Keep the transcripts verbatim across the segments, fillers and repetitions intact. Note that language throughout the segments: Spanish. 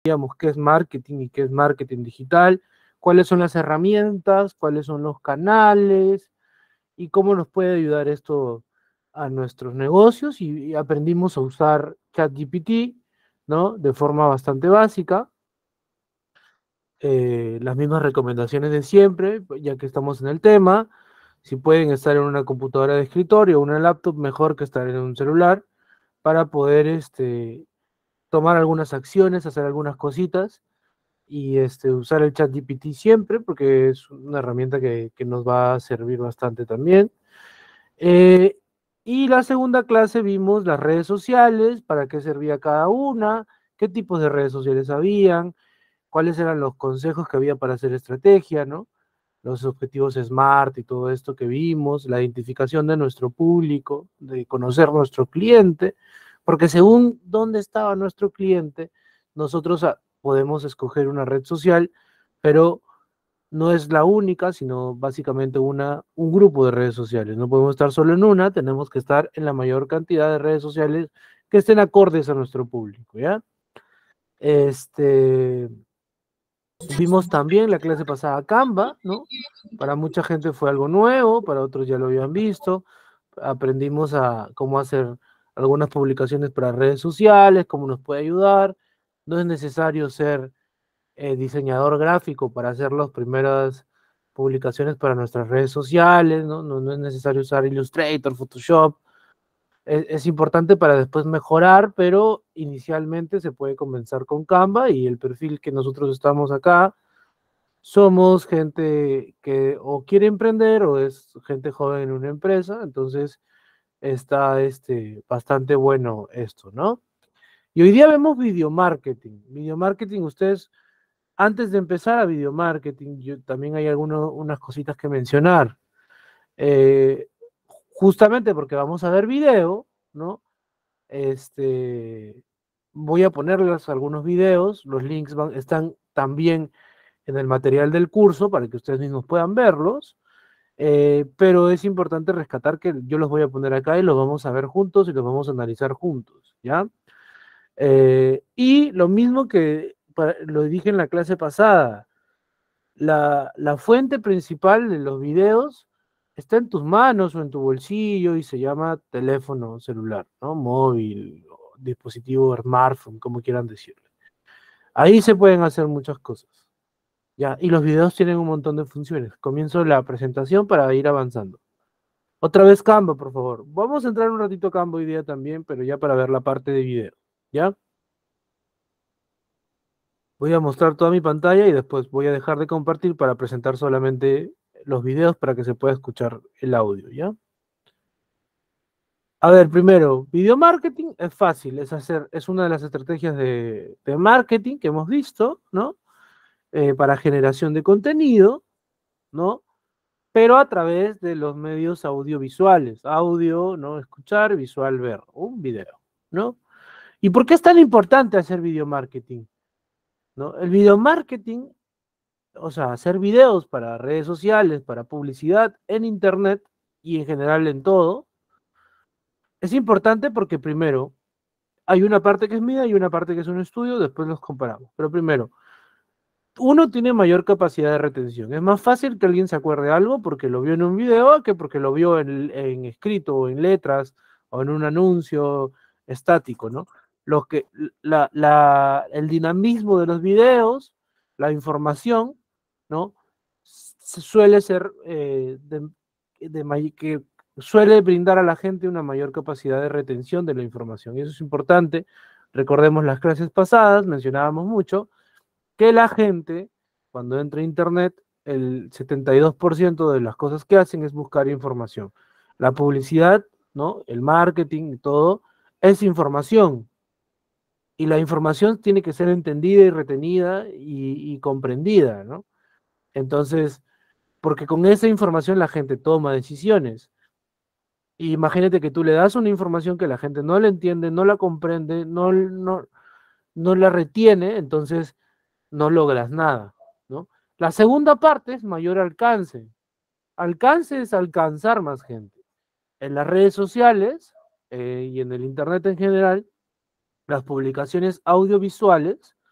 digamos qué es marketing y qué es marketing digital, cuáles son las herramientas, cuáles son los canales y cómo nos puede ayudar esto a nuestros negocios, y, y aprendimos a usar ChatGPT, ¿no? De forma bastante básica. Eh, las mismas recomendaciones de siempre, ya que estamos en el tema. Si pueden estar en una computadora de escritorio o una laptop, mejor que estar en un celular, para poder este, tomar algunas acciones, hacer algunas cositas y este, usar el ChatGPT siempre, porque es una herramienta que, que nos va a servir bastante también. Eh, y la segunda clase vimos las redes sociales, para qué servía cada una, qué tipos de redes sociales habían, cuáles eran los consejos que había para hacer estrategia, ¿no? Los objetivos SMART y todo esto que vimos, la identificación de nuestro público, de conocer nuestro cliente, porque según dónde estaba nuestro cliente, nosotros podemos escoger una red social, pero no es la única, sino básicamente una, un grupo de redes sociales. No podemos estar solo en una, tenemos que estar en la mayor cantidad de redes sociales que estén acordes a nuestro público, ¿ya? Este, vimos también la clase pasada Canva, ¿no? Para mucha gente fue algo nuevo, para otros ya lo habían visto. Aprendimos a cómo hacer algunas publicaciones para redes sociales, cómo nos puede ayudar. No es necesario ser eh, diseñador gráfico para hacer las primeras publicaciones para nuestras redes sociales, ¿no? No, no es necesario usar Illustrator, Photoshop. Es, es importante para después mejorar, pero inicialmente se puede comenzar con Canva, y el perfil que nosotros estamos acá somos gente que o quiere emprender o es gente joven en una empresa, entonces está este, bastante bueno esto, ¿no? Y hoy día vemos video marketing. Video marketing, ustedes, antes de empezar a video marketing, yo, también hay algunas unas cositas que mencionar. Eh, Justamente porque vamos a ver video, ¿no? Este, voy a ponerles algunos videos, los links van, están también en el material del curso para que ustedes mismos puedan verlos, eh, pero es importante rescatar que yo los voy a poner acá y los vamos a ver juntos y los vamos a analizar juntos, ¿ya? Eh, y lo mismo que para, lo dije en la clase pasada, la, la fuente principal de los videos está en tus manos o en tu bolsillo y se llama teléfono celular, ¿no? Móvil, o dispositivo smartphone, como quieran decirle. Ahí se pueden hacer muchas cosas. Ya, y los videos tienen un montón de funciones. Comienzo la presentación para ir avanzando. Otra vez Canva, por favor. Vamos a entrar un ratito a Canva hoy día también, pero ya para ver la parte de video. ¿Ya? Voy a mostrar toda mi pantalla y después voy a dejar de compartir para presentar solamente los videos para que se pueda escuchar el audio, ¿ya? A ver, primero, video marketing es fácil, es hacer, es una de las estrategias de, de marketing que hemos visto, ¿no? Eh, para generación de contenido, ¿no? Pero a través de los medios audiovisuales, audio, ¿no? Escuchar, visual, ver, un video, ¿no? ¿Y por qué es tan importante hacer video marketing? ¿No? El video marketing, o sea, hacer videos para redes sociales, para publicidad en internet y en general en todo, es importante porque primero, hay una parte que es mía y una parte que es un estudio, después los comparamos. Pero primero, uno tiene mayor capacidad de retención. Es más fácil que alguien se acuerde de algo porque lo vio en un video que porque lo vio en, en escrito o en letras o en un anuncio estático, ¿no? Lo que, la, la, el dinamismo de los videos, la información, ¿no? Suele ser eh, de, de, que suele brindar a la gente una mayor capacidad de retención de la información. Y eso es importante. Recordemos las clases pasadas, mencionábamos mucho que la gente, cuando entra a Internet, el setenta y dos por ciento de las cosas que hacen es buscar información. La publicidad, ¿no? El marketing y todo, es información. Y la información tiene que ser entendida y retenida y, y comprendida, ¿no? Entonces, porque con esa información la gente toma decisiones. Y imagínate que tú le das una información que la gente no la entiende, no la comprende, no, no, no la retiene, entonces no logras nada, ¿no? La segunda parte es mayor alcance. Alcance es alcanzar más gente. En las redes sociales eh, y en el Internet en general, las publicaciones audiovisuales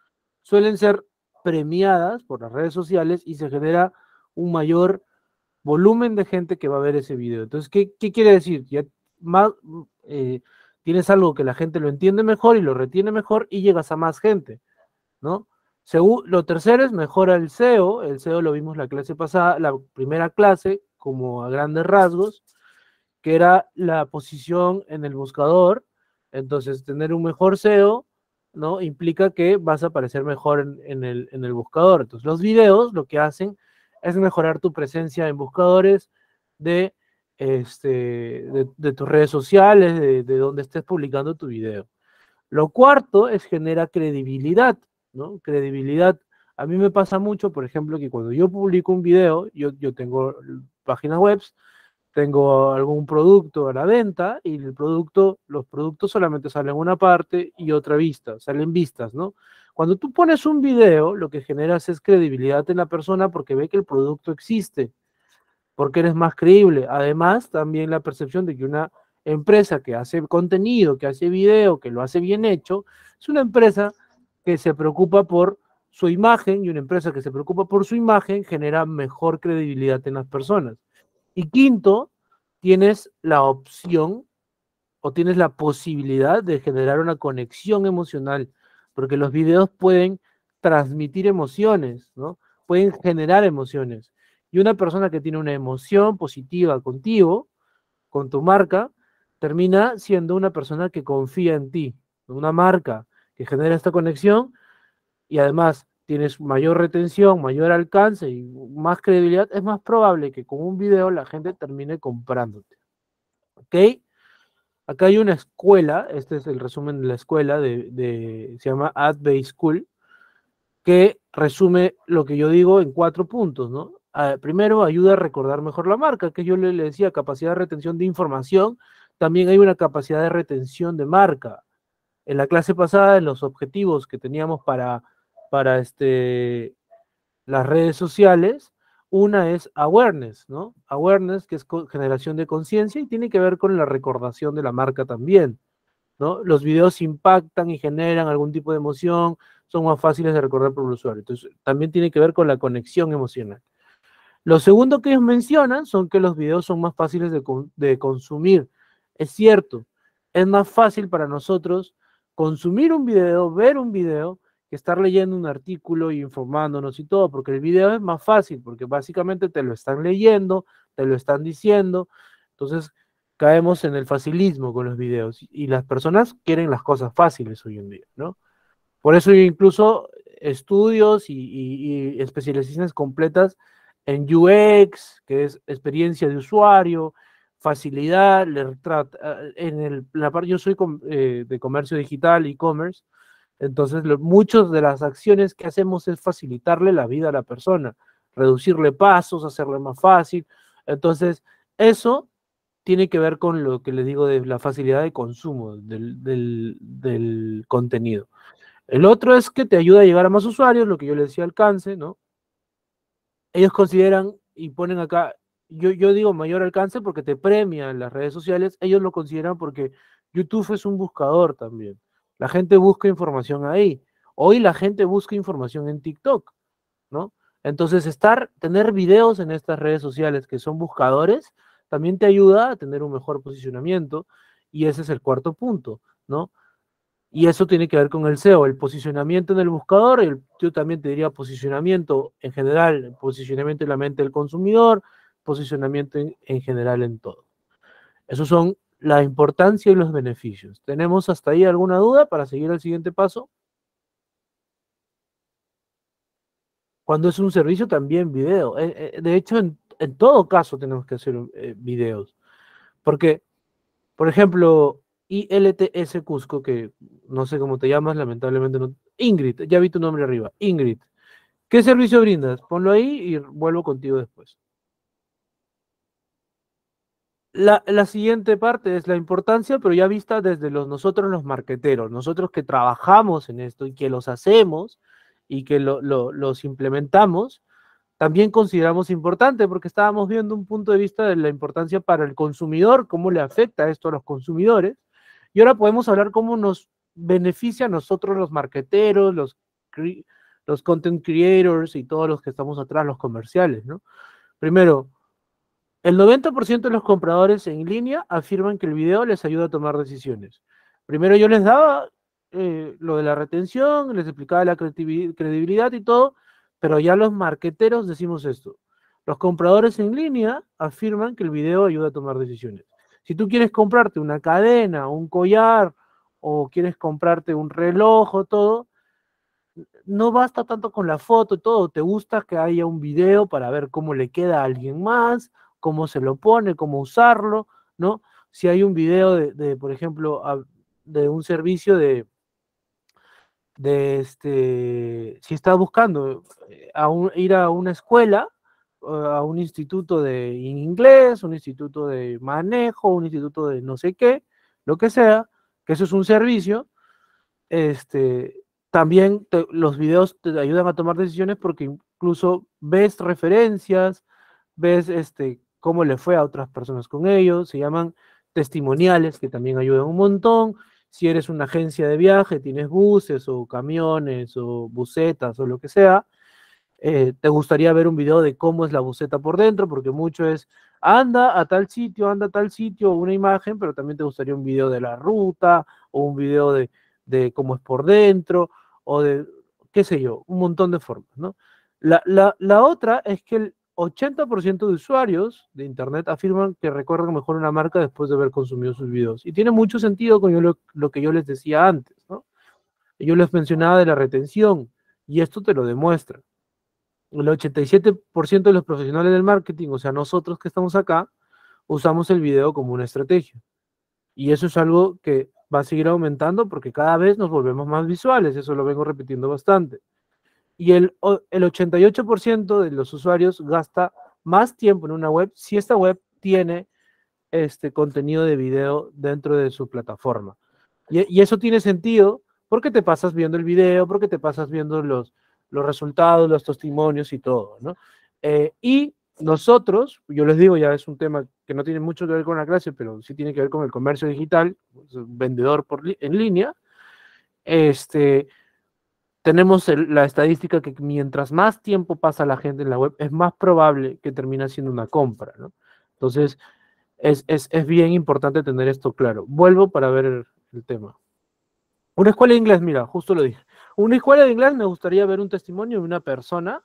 suelen ser premiadas por las redes sociales y se genera un mayor volumen de gente que va a ver ese video. Entonces, ¿qué, qué quiere decir? Ya más, eh, tienes algo que la gente lo entiende mejor y lo retiene mejor y llegas a más gente, ¿no? Según, lo tercero es mejora el S E O. El S E O lo vimos la clase pasada, la primera clase, como a grandes rasgos, que era la posición en el buscador. Entonces, tener un mejor S E O, ¿no? Implica que vas a aparecer mejor en, en, el, en el buscador. Entonces, los videos lo que hacen es mejorar tu presencia en buscadores de, este, de, de tus redes sociales, de, de donde estés publicando tu video. Lo cuarto es genera credibilidad, ¿no? Credibilidad. A mí me pasa mucho, por ejemplo, que cuando yo publico un video, yo, yo tengo páginas web, tengo algún producto a la venta y el producto, los productos solamente salen una parte y otra vista, salen vistas, ¿no? Cuando tú pones un video, lo que generas es credibilidad en la persona porque ve que el producto existe, porque eres más creíble. Además, también la percepción de que una empresa que hace contenido, que hace video, que lo hace bien hecho, es una empresa que se preocupa por su imagen, y una empresa que se preocupa por su imagen genera mejor credibilidad en las personas. Y quinto, tienes la opción o tienes la posibilidad de generar una conexión emocional, porque los videos pueden transmitir emociones, ¿no? Pueden generar emociones. Y una persona que tiene una emoción positiva contigo, con tu marca, termina siendo una persona que confía en ti, una marca que genera esta conexión y además tienes mayor retención, mayor alcance y más credibilidad, es más probable que con un video la gente termine comprándote. ¿Ok? Acá hay una escuela, este es el resumen de la escuela, de, de, se llama AdBase School, que resume lo que yo digo en cuatro puntos, ¿no? Uh, primero, ayuda a recordar mejor la marca, que yo le, le decía, capacidad de retención de información, también hay una capacidad de retención de marca. En la clase pasada, en los objetivos que teníamos para, para este, las redes sociales, una es awareness, ¿no? Awareness, que es generación de conciencia y tiene que ver con la recordación de la marca también, ¿no? Los videos impactan y generan algún tipo de emoción, son más fáciles de recordar por el usuario. Entonces, también tiene que ver con la conexión emocional. Lo segundo que ellos mencionan son que los videos son más fáciles de, de consumir. Es cierto, es más fácil para nosotros consumir un video, ver un video, que estar leyendo un artículo y informándonos y todo, porque el video es más fácil, porque básicamente te lo están leyendo, te lo están diciendo, entonces caemos en el facilismo con los videos, y las personas quieren las cosas fáciles hoy en día, ¿no? Por eso incluso estudios y, y, y especializaciones completas en U X, que es experiencia de usuario, facilidad, en el, la parte, yo soy com, eh, de comercio digital, e-commerce, entonces muchas de las acciones que hacemos es facilitarle la vida a la persona, reducirle pasos, hacerle más fácil, entonces eso tiene que ver con lo que les digo de la facilidad de consumo del, del, del contenido. El otro es que te ayuda a llegar a más usuarios, lo que yo les decía, alcance, ¿no? Ellos consideran y ponen acá, yo, yo digo mayor alcance porque te premian las redes sociales, ellos lo consideran porque YouTube es un buscador también. La gente busca información ahí. Hoy la gente busca información en TikTok, ¿no? Entonces, estar, tener videos en estas redes sociales que son buscadores, también te ayuda a tener un mejor posicionamiento, y ese es el cuarto punto, ¿no? Y eso tiene que ver con el S E O, el posicionamiento en el buscador, el, yo también te diría posicionamiento en general, posicionamiento en la mente del consumidor, posicionamiento en, en general en todo. Esos son la importancia y los beneficios. ¿Tenemos hasta ahí alguna duda para seguir al siguiente paso? Cuando es un servicio, también video. Eh, eh, de hecho, en, en todo caso tenemos que hacer eh, videos. Porque, por ejemplo, I L T S Cusco, que no sé cómo te llamas, lamentablemente no. Ingrid, ya vi tu nombre arriba. Ingrid, ¿qué servicio brindas? Ponlo ahí y vuelvo contigo después. La, la siguiente parte es la importancia, pero ya vista desde los, nosotros los marqueteros, nosotros que trabajamos en esto y que los hacemos y que lo, lo, los implementamos, también consideramos importante porque estábamos viendo un punto de vista de la importancia para el consumidor, cómo le afecta esto a los consumidores, y ahora podemos hablar cómo nos beneficia a nosotros los marqueteros, los, los content creators y todos los que estamos atrás, los comerciales, ¿no? Primero, el noventa por ciento de los compradores en línea afirman que el video les ayuda a tomar decisiones. Primero yo les daba eh, lo de la retención, les explicaba la credibilidad y todo, pero ya los marqueteros decimos esto. Los compradores en línea afirman que el video ayuda a tomar decisiones. Si tú quieres comprarte una cadena, un collar, o quieres comprarte un reloj o todo, no basta tanto con la foto y todo, te gusta que haya un video para ver cómo le queda a alguien más, cómo se lo pone, cómo usarlo, ¿no? Si hay un video de, de por ejemplo, a, de un servicio de, de este, si estás buscando a un, ir a una escuela, a un instituto de inglés, un instituto de manejo, un instituto de no sé qué, lo que sea, que eso es un servicio, este, también te, los videos te ayudan a tomar decisiones porque incluso ves referencias, ves este, cómo le fue a otras personas con ellos, se llaman testimoniales, que también ayudan un montón. Si eres una agencia de viaje, tienes buses o camiones o busetas o lo que sea, eh, te gustaría ver un video de cómo es la buseta por dentro, porque mucho es, anda a tal sitio, anda a tal sitio, una imagen, pero también te gustaría un video de la ruta, o un video de, de cómo es por dentro, o de, qué sé yo, un montón de formas, ¿no? La, la, la otra es que el ochenta por ciento de usuarios de Internet afirman que recuerdan mejor una marca después de haber consumido sus videos. Y tiene mucho sentido con yo lo, lo que yo les decía antes, ¿no? Yo les mencionaba de la retención, y esto te lo demuestra. El ochenta y siete por ciento de los profesionales del marketing, o sea, nosotros que estamos acá, usamos el video como una estrategia. Y eso es algo que va a seguir aumentando porque cada vez nos volvemos más visuales, eso lo vengo repitiendo bastante. Y el, el ochenta y ocho por ciento de los usuarios gasta más tiempo en una web si esta web tiene este contenido de video dentro de su plataforma. Y, y eso tiene sentido porque te pasas viendo el video, porque te pasas viendo los, los resultados, los testimonios y todo, ¿no? Eh, y nosotros, yo les digo, ya es un tema que no tiene mucho que ver con la clase, pero sí tiene que ver con el comercio digital, vendedor por li en línea, este, tenemos el, la estadística que mientras más tiempo pasa la gente en la web, es más probable que termine haciendo una compra, ¿no? Entonces, es, es, es bien importante tener esto claro. Vuelvo para ver el, el tema. Una escuela de inglés, mira, justo lo dije. Una escuela de inglés me gustaría ver un testimonio de una persona,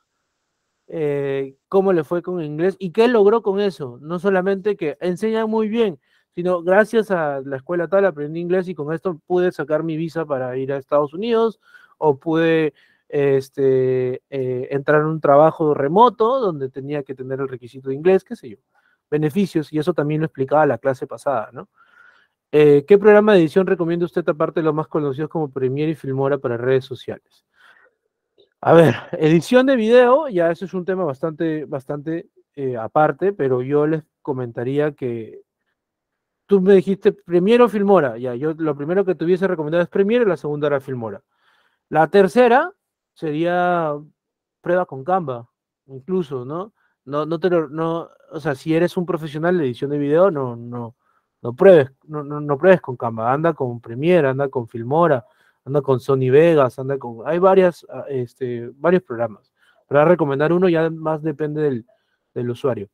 eh, cómo le fue con el inglés y qué logró con eso. No solamente que enseñan muy bien, sino gracias a la escuela tal aprendí inglés y con esto pude sacar mi visa para ir a Estados Unidos o pude este, eh, entrar en un trabajo remoto donde tenía que tener el requisito de inglés, qué sé yo. Beneficios, y eso también lo explicaba la clase pasada, ¿no? Eh, ¿Qué programa de edición recomienda usted aparte de los más conocidos como Premiere y Filmora para redes sociales? A ver, edición de video, ya eso es un tema bastante, bastante eh, aparte, pero yo les comentaría que tú me dijiste Premiere o Filmora, ya, yo lo primero que te hubiese recomendado es Premiere y la segunda era Filmora. La tercera sería prueba con Canva, incluso, ¿no? No, no te lo, no, o sea, si eres un profesional de edición de video, no, no, no pruebes, no, no, no pruebes con Canva, anda con Premiere, anda con Filmora, anda con Sony Vegas, anda con, hay varias, ah, este, varios programas. Para recomendar uno ya más depende del, del usuario.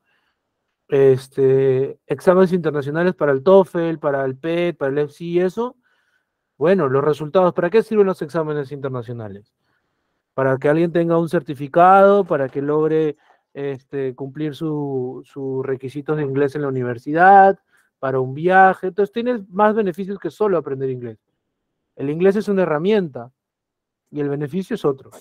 Este, exámenes internacionales para el TOEFL, para el P E T, para el F C y eso. Bueno, los resultados, ¿para qué sirven los exámenes internacionales? Para que alguien tenga un certificado, para que logre este, cumplir sus su requisitos de inglés en la universidad, para un viaje. Entonces tienes más beneficios que solo aprender inglés. El inglés es una herramienta y el beneficio es otro.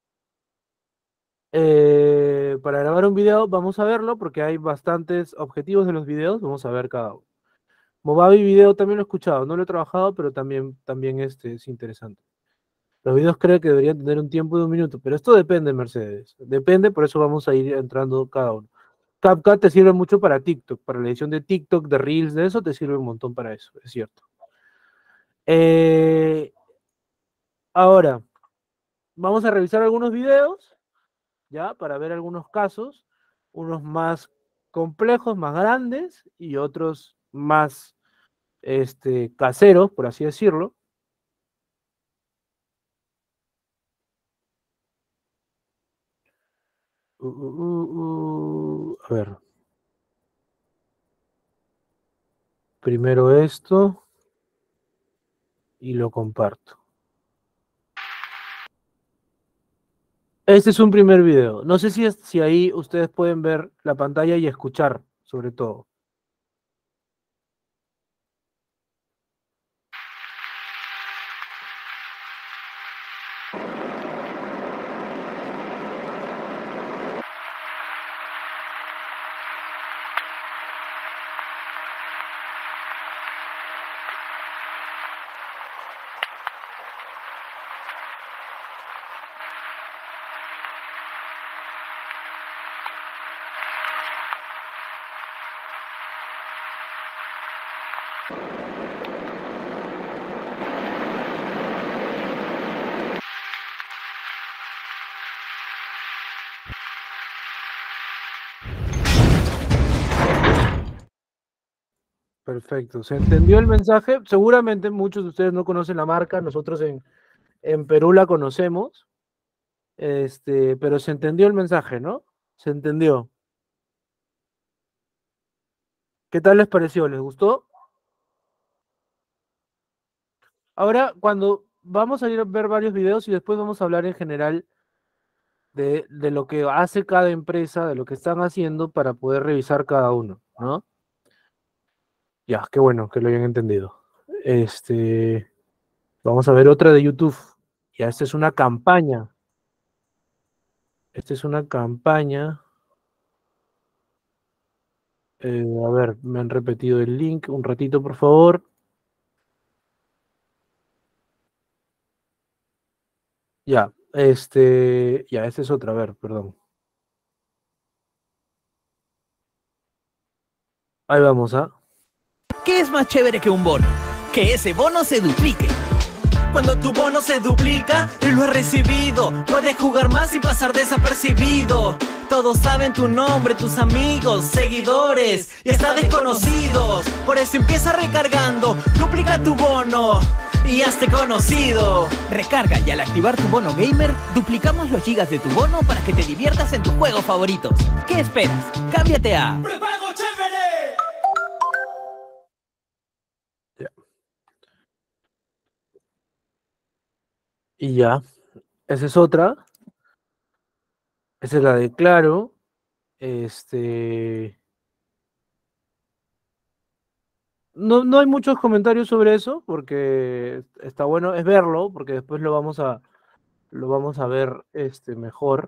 Eh, para grabar un video vamos a verlo porque hay bastantes objetivos de los videos, vamos a ver cada uno. Movavi Video también lo he escuchado, no lo he trabajado, pero también, también este, es interesante. Los videos creo que deberían tener un tiempo de un minuto, pero esto depende, Mercedes. Depende, por eso vamos a ir entrando cada uno. CapCut te sirve mucho para TikTok, para la edición de TikTok, de Reels, de eso te sirve un montón para eso, es cierto. Eh, ahora, vamos a revisar algunos videos, ¿ya? Para ver algunos casos, unos más complejos, más grandes, y otros más este, caseros, por así decirlo. Uh, uh, uh, a ver. Primero esto y lo comparto. Este es un primer video. No sé si, es, si ahí ustedes pueden ver la pantalla y escuchar, sobre todo. Perfecto, ¿se entendió el mensaje? Seguramente muchos de ustedes no conocen la marca, nosotros en, en Perú la conocemos, este, pero se entendió el mensaje, ¿no? Se entendió. ¿Qué tal les pareció? ¿Les gustó? Ahora, cuando vamos a ir a ver varios videos y después vamos a hablar en general de, de lo que hace cada empresa, de lo que están haciendo para poder revisar cada uno, ¿no? Ya, qué bueno que lo hayan entendido. Este, vamos a ver otra de YouTube. Ya, esta es una campaña. Esta es una campaña. Eh, a ver, me han repetido el link. Un ratito, por favor. Ya, este, ya, esta es otra, a ver, perdón. Ahí vamos, ¿ah? ¿Qué es más chévere que un bono? Que ese bono se duplique. Cuando tu bono se duplica, y lo has recibido, puedes jugar más y pasar desapercibido. Todos saben tu nombre, tus amigos, seguidores y hasta desconocidos. Por eso empieza recargando, duplica tu bono y hazte conocido. Recarga y al activar tu bono gamer, duplicamos los gigas de tu bono para que te diviertas en tus juegos favoritos. ¿Qué esperas? Cámbiate a ¡Prepago Chévere! Y ya, esa es otra. Esa es la de Claro. Este. No, no hay muchos comentarios sobre eso, porque está bueno, es verlo, porque después lo vamos a, lo vamos a ver este, mejor.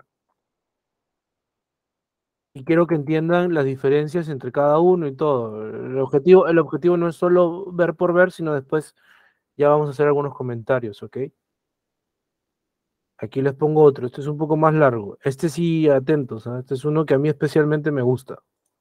Y quiero que entiendan las diferencias entre cada uno y todo. El objetivo, el objetivo no es solo ver por ver, sino después ya vamos a hacer algunos comentarios, ¿ok? Aquí les pongo otro, este es un poco más largo. Este sí, atentos, ¿eh? Este es uno que a mí especialmente me gusta.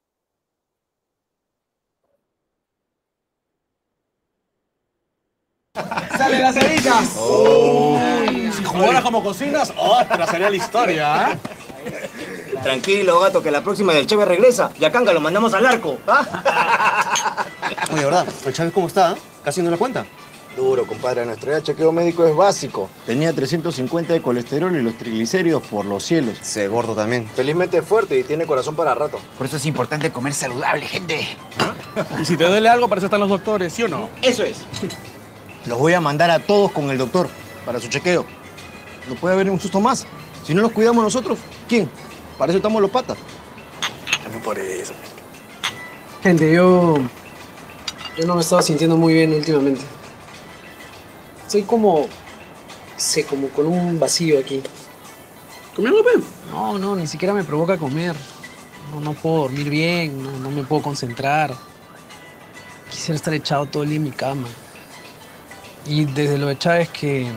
¡Sale la cerita! Oh. Si jugaras como cocinas, otra sería la historia, ¿eh? Tranquilo, gato, que la próxima del Cheve regresa. Y a Canga lo mandamos al arco. ¿Ah? Oye, ¿verdad? ¿El Chávez cómo está? ¿Casi no la cuenta? Duro, compadre. Nuestro ya chequeo médico es básico. Tenía trescientos cincuenta de colesterol y los triglicéridos por los cielos. Se gordo también. Felizmente es fuerte y tiene corazón para rato. Por eso es importante comer saludable, gente. Y si te duele algo, para eso están los doctores, ¿sí o no? Eso es. Los voy a mandar a todos con el doctor para su chequeo. No puede haber un susto más. Si no los cuidamos nosotros, ¿quién? Para eso estamos los patas. No por eso. Gente, yo... Yo no me estaba sintiendo muy bien últimamente. Estoy como... sé, como con un vacío aquí. ¿Comió algo, pe? No, no, ni siquiera me provoca comer. No, no puedo dormir bien, no, no me puedo concentrar. Quisiera estar echado todo el día en mi cama. Y desde lo de Chávez que...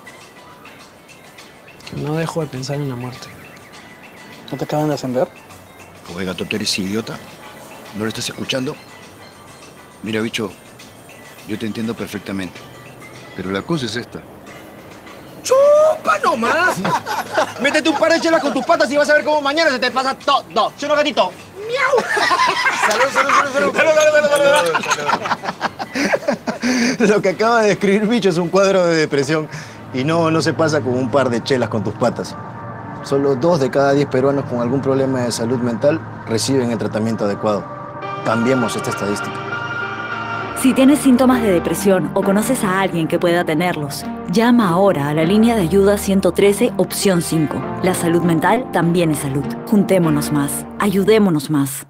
que no dejo de pensar en la muerte. ¿No te acaban de ascender? Oye, gato, tú eres idiota. ¿No lo estás escuchando? Mira, bicho, yo te entiendo perfectamente. Pero la cosa es esta. ¡Chupa nomás! Métete un par de chelas con tus patas y vas a ver cómo mañana se te pasa todo. ¿Sí o no, gatito? ¡Miau! ¡Salud, salud, salud, salud! ¡Salud, salud, salud, salud! Lo que acaba de escribir Bicho es un cuadro de depresión. Y no, no se pasa con un par de chelas con tus patas. Solo dos de cada diez peruanos con algún problema de salud mental reciben el tratamiento adecuado. Cambiemos esta estadística. Si tienes síntomas de depresión o conoces a alguien que pueda tenerlos, llama ahora a la línea de ayuda ciento trece, opción cinco. La salud mental también es salud. Juntémonos más. Ayudémonos más.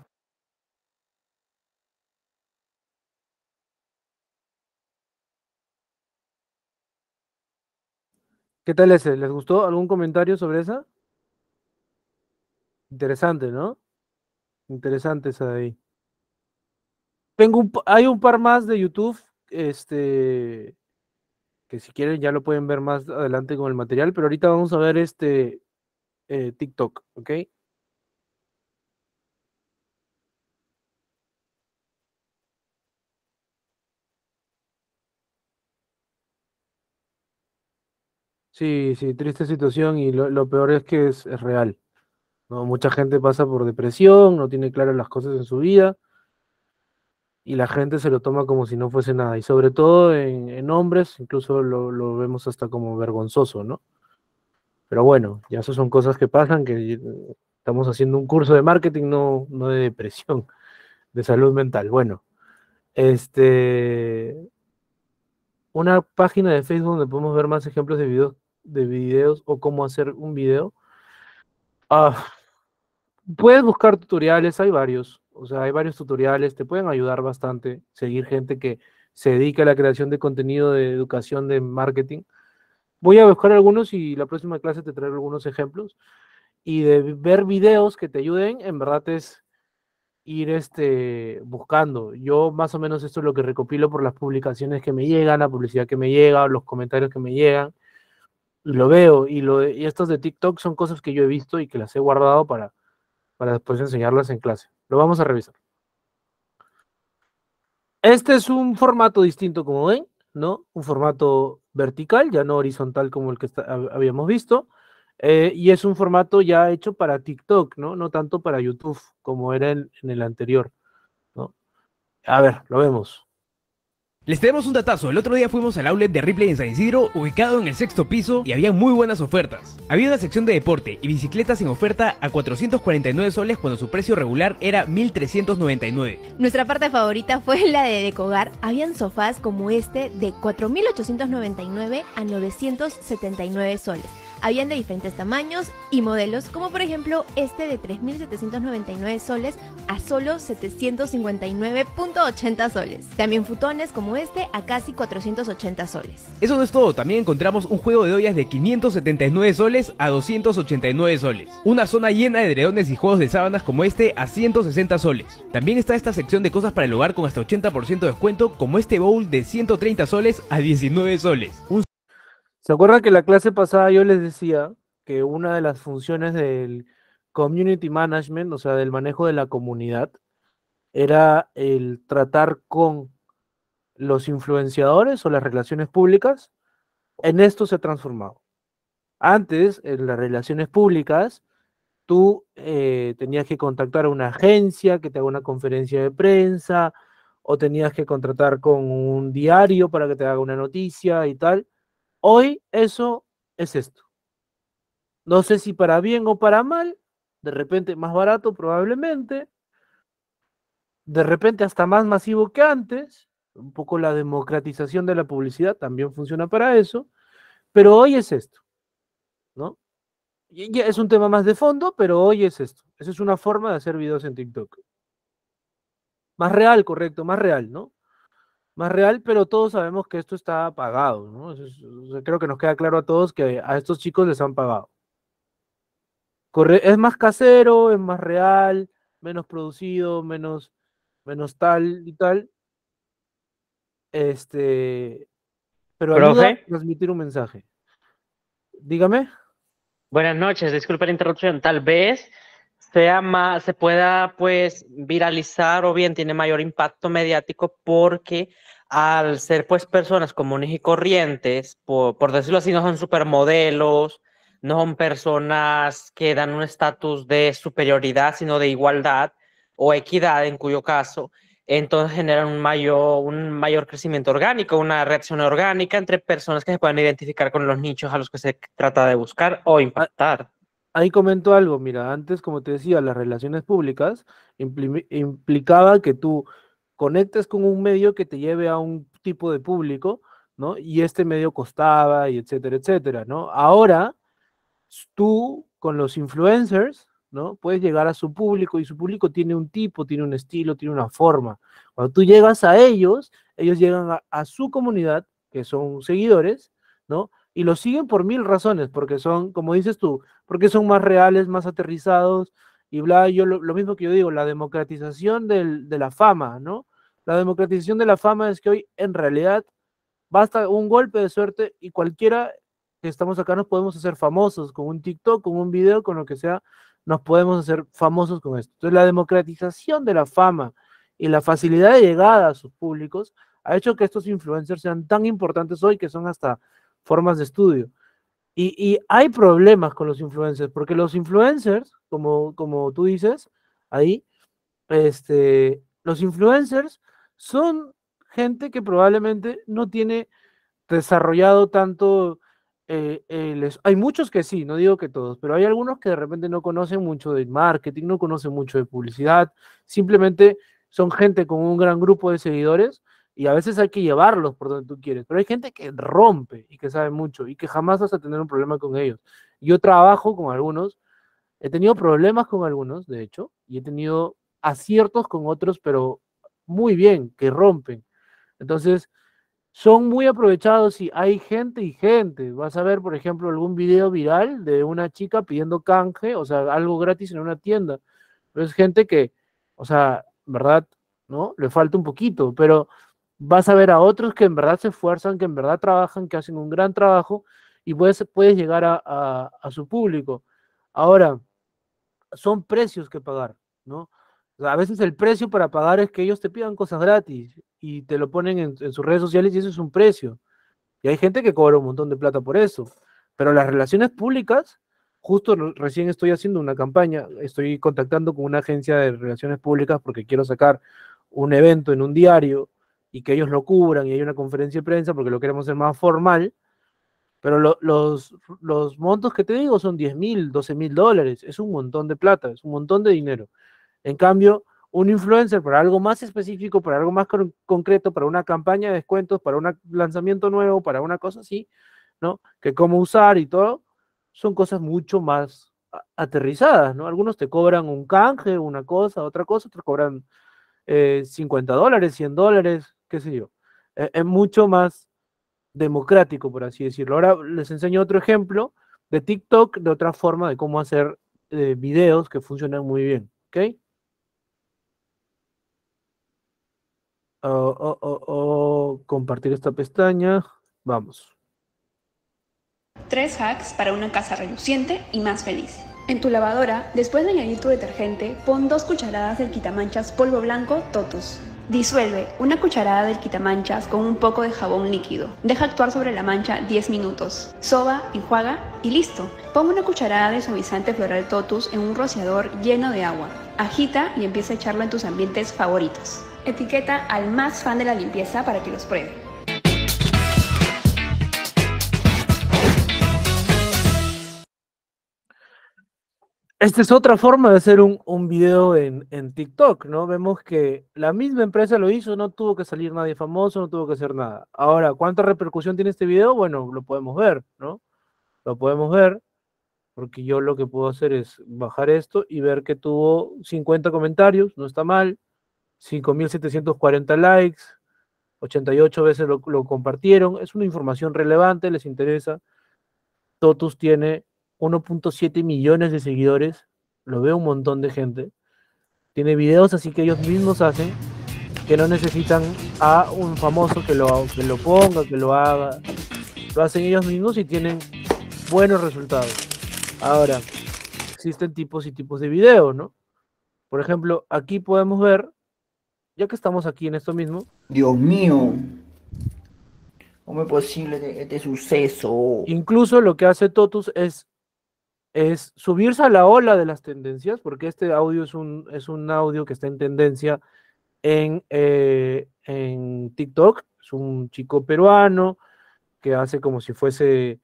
¿Qué tal ese? ¿Les gustó? ¿Algún comentario sobre esa? Interesante, ¿no? Interesante esa de ahí. Tengo un, hay un par más de YouTube, este, que si quieren ya lo pueden ver más adelante con el material, pero ahorita vamos a ver este eh, TikTok, ¿ok? Sí, sí, triste situación y lo, lo peor es que es, es real, ¿no? Mucha gente pasa por depresión, no tiene claras las cosas en su vida y la gente se lo toma como si no fuese nada. Y sobre todo en, en hombres, incluso lo, lo vemos hasta como vergonzoso, ¿no? Pero bueno, ya eso son cosas que pasan, que eh, estamos haciendo un curso de marketing, no, no de depresión, de salud mental. Bueno, este, una página de Facebook donde podemos ver más ejemplos de videos, de videos o cómo hacer un video. Ah, puedes buscar tutoriales, hay varios, o sea, hay varios tutoriales, te pueden ayudar bastante, seguir gente que se dedica a la creación de contenido de educación de marketing. Voy a buscar algunos y la próxima clase te traeré algunos ejemplos. Y de ver videos que te ayuden, en verdad es ir este, buscando. Yo más o menos esto es lo que recopilo por las publicaciones que me llegan, la publicidad que me llega, los comentarios que me llegan, y lo veo. Y, lo, y estos de TikTok son cosas que yo he visto y que las he guardado para, para después enseñarlas en clase. Lo vamos a revisar. Este es un formato distinto, como ven, ¿no? Un formato vertical, ya no horizontal como el que está, habíamos visto. Eh, y es un formato ya hecho para TikTok, ¿no? No tanto para YouTube, como era en, en el anterior, ¿no? A ver, lo vemos. Les tenemos un datazo. El otro día fuimos al outlet de Ripley en San Isidro, ubicado en el sexto piso, y había muy buenas ofertas. Había una sección de deporte y bicicletas en oferta a cuatrocientos cuarenta y nueve soles cuando su precio regular era mil trescientos noventa y nueve. Nuestra parte favorita fue la de Decogar. Habían sofás como este de cuatro mil ochocientos noventa y nueve a novecientos setenta y nueve soles. Habían de diferentes tamaños y modelos, como por ejemplo este de tres mil setecientos noventa y nueve soles a solo setecientos cincuenta y nueve punto ochenta soles. También futones como este a casi cuatrocientos ochenta soles. Eso no es todo, también encontramos un juego de ollas de quinientos setenta y nueve soles a doscientos ochenta y nueve soles. Una zona llena de edredones y juegos de sábanas como este a ciento sesenta soles. También está esta sección de cosas para el hogar con hasta ochenta por ciento de descuento, como este bowl de ciento treinta soles a diecinueve soles. Un ¿Se acuerdan que la clase pasada yo les decía que una de las funciones del community management, o sea, del manejo de la comunidad, era el tratar con los influenciadores o las relaciones públicas? En esto se ha transformado. Antes, en las relaciones públicas, tú eh, tenías que contactar a una agencia que te haga una conferencia de prensa, o tenías que contratar con un diario para que te haga una noticia y tal. Hoy eso es esto. No sé si para bien o para mal, de repente más barato probablemente, de repente hasta más masivo que antes, un poco la democratización de la publicidad también funciona para eso, pero hoy es esto, ¿no? Y ya es un tema más de fondo, pero hoy es esto. Esa es una forma de hacer videos en TikTok. Más real, correcto, más real, ¿no? Más real, pero todos sabemos que esto está pagado, ¿no? Eso es, o sea, creo que nos queda claro a todos que a estos chicos les han pagado. Corre, es más casero, es más real, menos producido, menos, menos tal y tal. Este, pero ayuda a Profe, transmitir un mensaje. Dígame. buenas noches, disculpe la interrupción. Tal vez sea más, se pueda pues viralizar o bien tiene mayor impacto mediático porque al ser pues personas comunes y corrientes, por, por decirlo así, no son supermodelos, no son personas que dan un estatus de superioridad, sino de igualdad o equidad en cuyo caso, entonces generan un mayor, un mayor crecimiento orgánico, una reacción orgánica entre personas que se puedan identificar con los nichos a los que se trata de buscar o impactar. ahí comento algo, mira, antes, como te decía, las relaciones públicas impli- implicaba que tú conectes con un medio que te lleve a un tipo de público, ¿no? Y este medio costaba y etcétera, etcétera, ¿no? Ahora, tú con los influencers, ¿no? Puedes llegar a su público y su público tiene un tipo, tiene un estilo, tiene una forma. Cuando tú llegas a ellos, ellos llegan a, a su comunidad, que son seguidores, ¿no? Y los siguen por mil razones, porque son, como dices tú, porque son más reales, más aterrizados, y bla, yo lo, lo mismo que yo digo, la democratización del, de la fama, ¿no? La democratización de la fama es que hoy en realidad basta un golpe de suerte y cualquiera que estamos acá nos podemos hacer famosos con un TikTok, con un video, con lo que sea, nos podemos hacer famosos con esto. Entonces la democratización de la fama y la facilidad de llegada a sus públicos ha hecho que estos influencers sean tan importantes hoy que son hasta formas de estudio. Y, y hay problemas con los influencers, porque los influencers, como, como tú dices, ahí, este, los influencers son gente que probablemente no tiene desarrollado tanto, eh, eh, les- hay muchos que sí, no digo que todos, pero hay algunos que de repente no conocen mucho de marketing, no conocen mucho de publicidad, simplemente son gente con un gran grupo de seguidores y a veces hay que llevarlos por donde tú quieres, pero hay gente que rompe y que sabe mucho y que jamás vas a tener un problema con ellos. Yo trabajo con algunos, he tenido problemas con algunos, de hecho, y he tenido aciertos con otros, pero muy bien, que rompen. Entonces, son muy aprovechados y hay gente y gente. Vas a ver, por ejemplo, algún video viral de una chica pidiendo canje, o sea, algo gratis en una tienda. Pero es gente que, o sea, en verdad, ¿no? Le falta un poquito, pero vas a ver a otros que en verdad se esfuerzan, que en verdad trabajan, que hacen un gran trabajo y puedes, puedes llegar a, a, a su público. Ahora, son precios que pagar, ¿no? O sea, a veces el precio para pagar es que ellos te pidan cosas gratis y te lo ponen en, en sus redes sociales y eso es un precio. Y hay gente que cobra un montón de plata por eso. Pero las relaciones públicas, justo no- recién estoy haciendo una campaña, estoy contactando con una agencia de relaciones públicas porque quiero sacar un evento en un diario y que ellos lo cubran y hay una conferencia de prensa porque lo queremos hacer más formal, pero lo- los, los montos que te digo son diez mil, doce mil dólares, es un montón de plata, es un montón de dinero. En cambio, un influencer para algo más específico, para algo más con- concreto, para una campaña de descuentos, para un lanzamiento nuevo, para una cosa así, ¿no? Que cómo usar y todo, son cosas mucho más a- aterrizadas, ¿no? Algunos te cobran un canje, una cosa, otra cosa, te cobran eh, cincuenta dólares, cien dólares, qué sé yo. Eh, es mucho más democrático, por así decirlo. Ahora les enseño otro ejemplo de TikTok, de otra forma de cómo hacer eh, videos que funcionan muy bien, ¿ok? Oh, oh, oh, oh, compartir esta pestaña. Vamos. Tres hacks para una casa reluciente y más feliz. En tu lavadora, después de añadir tu detergente, pon dos cucharadas del quitamanchas polvo blanco Totus. Disuelve una cucharada del quitamanchas con un poco de jabón líquido. Deja actuar sobre la mancha diez minutos. Soba, enjuaga y listo. Pon una cucharada de suavizante floral Totus en un rociador lleno de agua. Agita y empieza a echarlo en tus ambientes favoritos. Etiqueta al más fan de la limpieza para que los pruebe. Esta es otra forma de hacer un, un video en, en TikTok, ¿no? Vemos que la misma empresa lo hizo, no tuvo que salir nadie famoso, no tuvo que hacer nada. Ahora, ¿cuánta repercusión tiene este video? Bueno, lo podemos ver, ¿no? Lo podemos ver, porque yo lo que puedo hacer es bajar esto y ver que tuvo cincuenta comentarios, no está mal, cinco mil setecientos cuarenta likes, ochenta y ocho veces lo, lo compartieron, es una información relevante, les interesa. Totus tiene uno punto siete millones de seguidores, lo ve un montón de gente. Tiene videos así que ellos mismos hacen, que no necesitan a un famoso que lo, que lo ponga, que lo haga. Lo hacen ellos mismos y tienen buenos resultados. Ahora, existen tipos y tipos de videos, ¿no? Por ejemplo, aquí podemos ver, ya que estamos aquí en esto mismo. Dios mío. ¿Cómo es posible este, este suceso? Incluso lo que hace Totus es es subirse a la ola de las tendencias, porque este audio es un, es un audio que está en tendencia en, eh, en TikTok. Es un chico peruano que hace como si fuese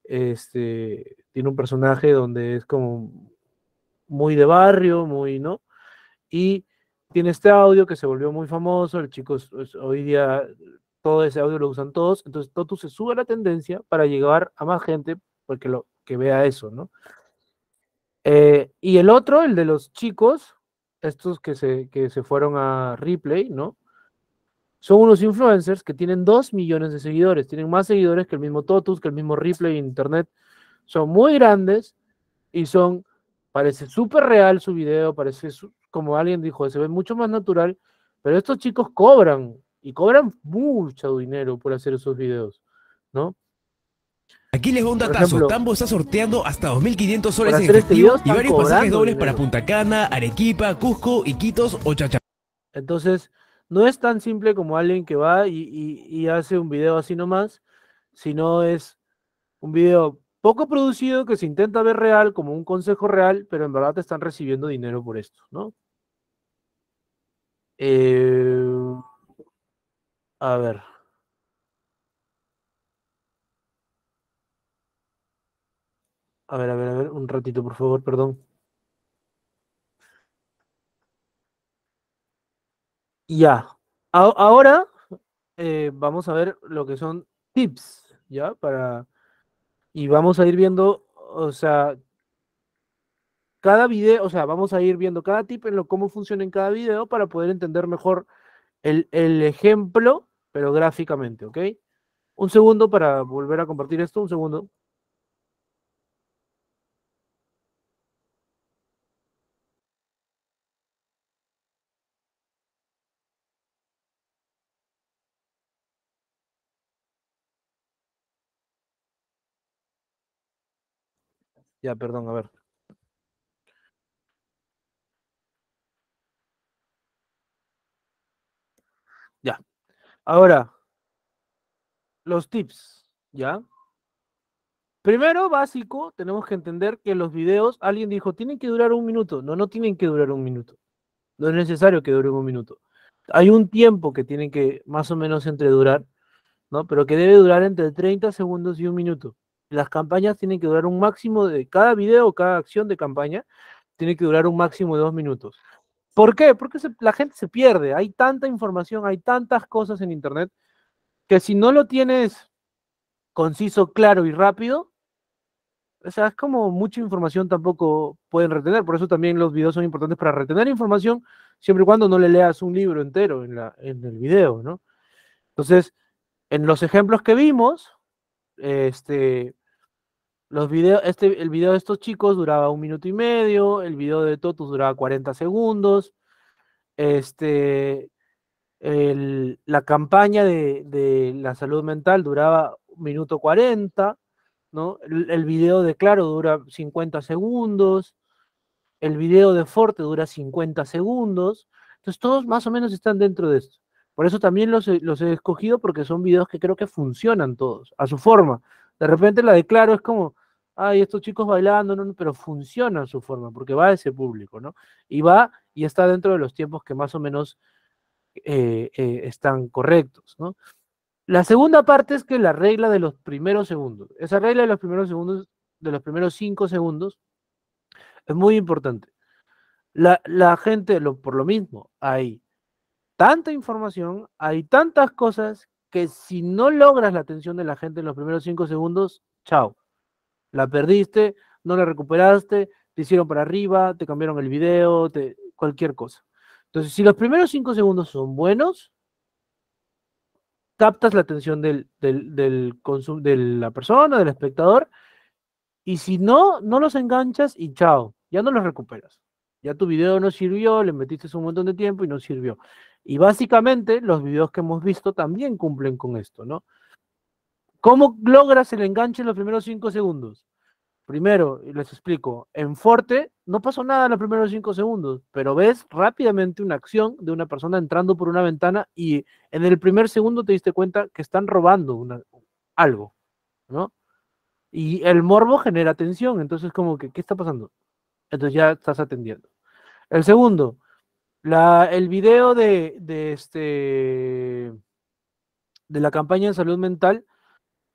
este, tiene un personaje donde es como muy de barrio, muy, ¿no? Y tiene este audio que se volvió muy famoso, el chico es- es- hoy día todo ese audio lo usan todos, entonces Totu se sube a la tendencia para llegar a más gente porque lo, que vea eso, ¿no? Eh, y el otro, el de los chicos, estos que se, que se fueron a Replay, ¿no? Son unos influencers que tienen dos millones de seguidores, tienen más seguidores que el mismo Totus, que el mismo Replay en internet, son muy grandes y son, parece súper real su video, parece su- como alguien dijo, se ve mucho más natural, pero estos chicos cobran y cobran mucho dinero por hacer esos videos, ¿no? Aquí les va un Por datazo. ejemplo, Tambo está sorteando hasta dos mil quinientos por soles en hacer este video efectivo y están varios pasajes cobrando dobles dinero. para Punta Cana, Arequipa, Cusco, Iquitos o Chacha. Entonces, no es tan simple como alguien que va y, y- y hace un video así nomás, sino es un video poco producido que se intenta ver real, como un consejo real, pero en verdad te están recibiendo dinero por esto, ¿no? Eh, a ver. A ver, a ver, a ver, un ratito, por favor, perdón. Ya. A- ahora eh, vamos a ver lo que son tips, ¿ya? Para... Y vamos a ir viendo, o sea, cada video, o sea, vamos a ir viendo cada tip en lo cómo funciona en cada video para poder entender mejor el, el ejemplo, pero gráficamente, ¿ok? Un segundo para volver a compartir esto, un segundo. Ya, perdón, a ver. Ya. Ahora, los tips, ¿ya? Primero, básico, tenemos que entender que los videos, alguien dijo, tienen que durar un minuto. No, no tienen que durar un minuto. No es necesario que duren un minuto. Hay un tiempo que tienen que más o menos entre durar, ¿no? Pero que debe durar entre treinta segundos y un minuto. Las campañas tienen que durar un máximo de cada video, cada acción de campaña, tiene que durar un máximo de dos minutos. ¿Por qué? Porque se- la gente se pierde. Hay tanta información, hay tantas cosas en Internet que si no lo tienes conciso, claro y rápido, o sea, es como mucha información tampoco pueden retener, por eso también los videos son importantes para retener información, siempre y cuando no le leas un libro entero en, la, en el video, ¿no? Entonces, en los ejemplos que vimos, este, los videos, este, el video de estos chicos duraba un minuto y medio, el video de Totus duraba cuarenta segundos, este, el- la campaña de, de la salud mental duraba un minuto cuarenta, ¿no? El, el video de Claro dura cincuenta segundos, el video de Forte dura cincuenta segundos, entonces todos más o menos están dentro de esto. Por eso también los, he- los he escogido porque son videos que creo que funcionan todos, a su forma. De repente la de Claro es como, ay, estos chicos bailando, no, no, pero funciona a su forma, porque va a ese público, ¿no? Y va y está dentro de los tiempos que más o menos eh, eh, están correctos, ¿no? La segunda parte es que la regla de los primeros segundos, esa regla de los primeros segundos, de los primeros cinco segundos, es muy importante. La, la gente, lo, por lo mismo, hay tanta información, hay tantas cosas que si no logras la atención de la gente en los primeros cinco segundos, chao. La perdiste, no la recuperaste, te hicieron para arriba, te cambiaron el video, te, cualquier cosa. Entonces, si los primeros cinco segundos son buenos, captas la atención del, del, del consum- de la persona, del espectador, y si no, no los enganchas y chao, ya no los recuperas. Ya tu video no sirvió, le metiste un montón de tiempo y no sirvió. Y básicamente los videos que hemos visto también cumplen con esto, ¿no? ¿Cómo logras el enganche en los primeros cinco segundos? Primero, y les explico, en Forte no pasó nada en los primeros cinco segundos, pero ves rápidamente una acción de una persona entrando por una ventana y en el primer segundo te diste cuenta que están robando una, algo, ¿no? Y el morbo genera tensión, entonces como que, ¿qué está pasando? Entonces ya estás atendiendo. El segundo, la, el video de, de, este, de la campaña en salud mental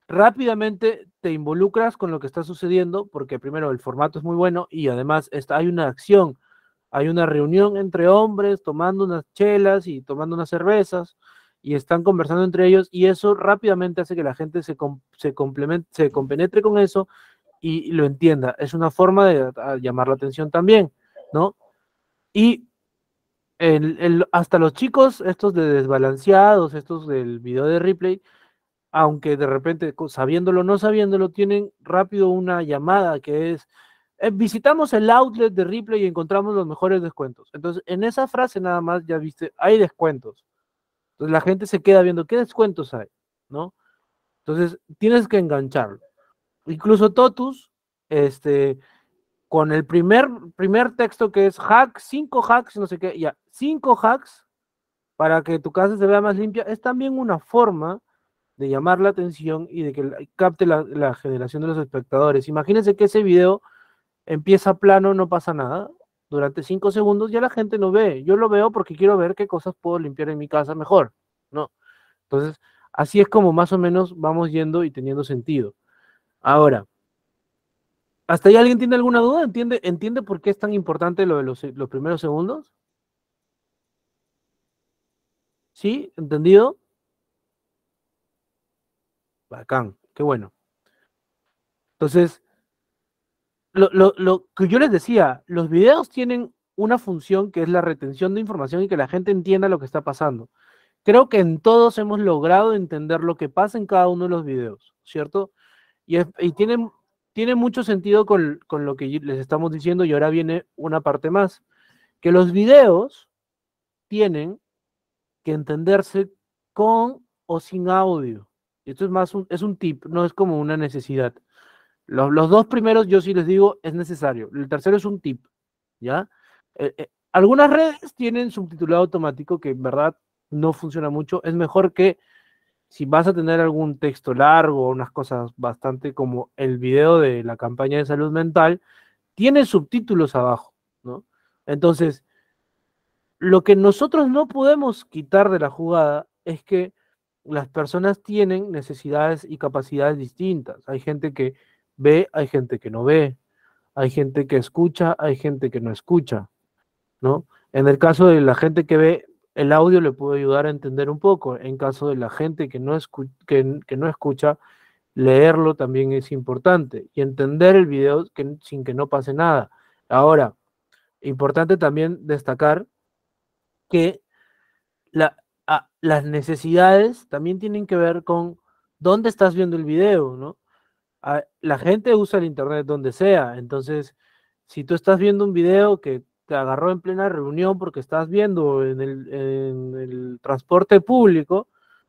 rápidamente te involucras con lo que está sucediendo, porque primero el formato es muy bueno y además está, hay una acción, hay una reunión entre hombres tomando unas chelas y tomando unas cervezas y están conversando entre ellos y eso rápidamente hace que la gente se, com se, complemente, se compenetre con eso y, y lo entienda. Es una forma de a, llamar la atención también, ¿no? Y el, el, hasta los chicos, estos de desbalanceados, estos del video de Ripley, aunque de repente, sabiéndolo o no sabiéndolo, tienen rápido una llamada que es, eh, visitamos el outlet de Ripley y encontramos los mejores descuentos. Entonces, en esa frase nada más ya viste, hay descuentos. Entonces la gente se queda viendo, ¿qué descuentos hay? ¿No? Entonces, tienes que engancharlo. Incluso Totus, este, con el primer, primer texto que es hack, cinco hacks, no sé qué, ya, cinco hacks para que tu casa se vea más limpia, es también una forma de llamar la atención y de que capte la, la generación de los espectadores. Imagínense que ese video empieza plano, no pasa nada, durante cinco segundos ya la gente no ve, yo lo veo porque quiero ver qué cosas puedo limpiar en mi casa mejor, ¿no? Entonces, así es como más o menos vamos yendo y teniendo sentido. Ahora, ¿hasta ahí alguien tiene alguna duda? ¿Entiende, entiende por qué es tan importante lo de los, los primeros segundos? ¿Sí? ¿Entendido? Bacán, qué bueno. Entonces, lo, lo, lo que yo les decía, los videos tienen una función que es la retención de información y que la gente entienda lo que está pasando. Creo que en todos hemos logrado entender lo que pasa en cada uno de los videos, ¿cierto? Y, es, y tiene, tiene mucho sentido con, con lo que les estamos diciendo y ahora viene una parte más, que los videos tienen que entenderse con o sin audio. Esto es más un, es un tip, no es como una necesidad. Los, los dos primeros yo sí les digo es necesario. El tercero es un tip, ¿ya? Eh, eh, algunas redes tienen subtitulado automático que en verdad no funciona mucho. Es mejor que si vas a tener algún texto largo o unas cosas bastante como el video de la campaña de salud mental, tiene subtítulos abajo, ¿no? Entonces, lo que nosotros no podemos quitar de la jugada es que las personas tienen necesidades y capacidades distintas. Hay gente que ve, hay gente que no ve, hay gente que escucha, hay gente que no escucha, ¿no? En el caso de la gente que ve, el audio le puede ayudar a entender un poco. En caso de la gente que no, escu que, que no escucha, leerlo también es importante y entender el video que, sin que no pase nada. Ahora, importante también destacar que la, a, las necesidades también tienen que ver con dónde estás viendo el video, ¿no? A, la gente usa el internet donde sea, entonces, si tú estás viendo un video que te agarró en plena reunión porque estás viendo en el, en el transporte público,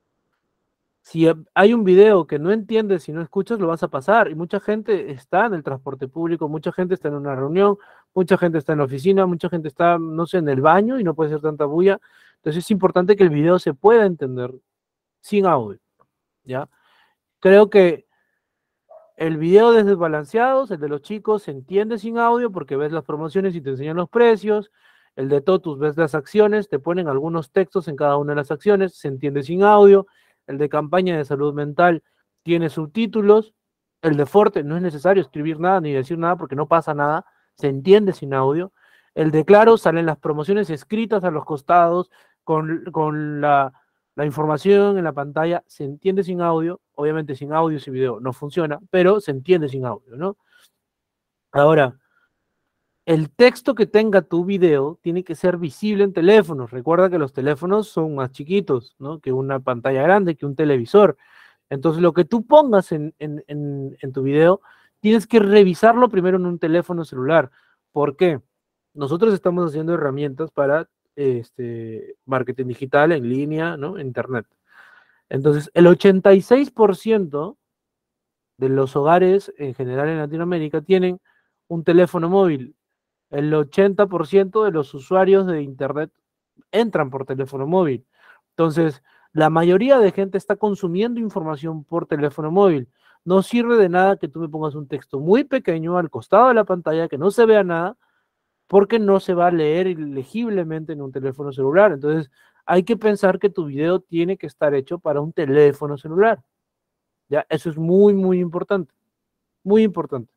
si hay un video que no entiendes, si no escuchas, lo vas a pasar. Y mucha gente está en el transporte público, mucha gente está en una reunión, mucha gente está en la oficina, mucha gente está, no sé, en el baño y no puede ser tanta bulla. Entonces es importante que el video se pueda entender sin audio, ¿ya? Creo que el video de Desbalanceados, el de los chicos, se entiende sin audio porque ves las promociones y te enseñan los precios. El de Totus, ves las acciones, te ponen algunos textos en cada una de las acciones, se entiende sin audio. El de campaña de salud mental tiene subtítulos. El de Forte no es necesario escribir nada ni decir nada porque no pasa nada, se entiende sin audio. El de Claro salen las promociones escritas a los costados con, con la, la información en la pantalla, se entiende sin audio. Obviamente sin audio ese video no funciona, pero se entiende sin audio, ¿no? Ahora, el texto que tenga tu video tiene que ser visible en teléfonos. Recuerda que los teléfonos son más chiquitos, ¿no? Que una pantalla grande, que un televisor. Entonces, lo que tú pongas en, en, en, en tu video, tienes que revisarlo primero en un teléfono celular. ¿Por qué? Nosotros estamos haciendo herramientas para este, marketing digital en línea, ¿no? En internet. Entonces, el ochenta y seis por ciento de los hogares en general en Latinoamérica tienen un teléfono móvil. El ochenta por ciento de los usuarios de internet entran por teléfono móvil. Entonces, la mayoría de gente está consumiendo información por teléfono móvil. No sirve de nada que tú me pongas un texto muy pequeño al costado de la pantalla, que no se vea nada, porque no se va a leer legiblemente en un teléfono celular. Entonces, hay que pensar que tu video tiene que estar hecho para un teléfono celular. Ya, eso es muy, muy importante. Muy importante.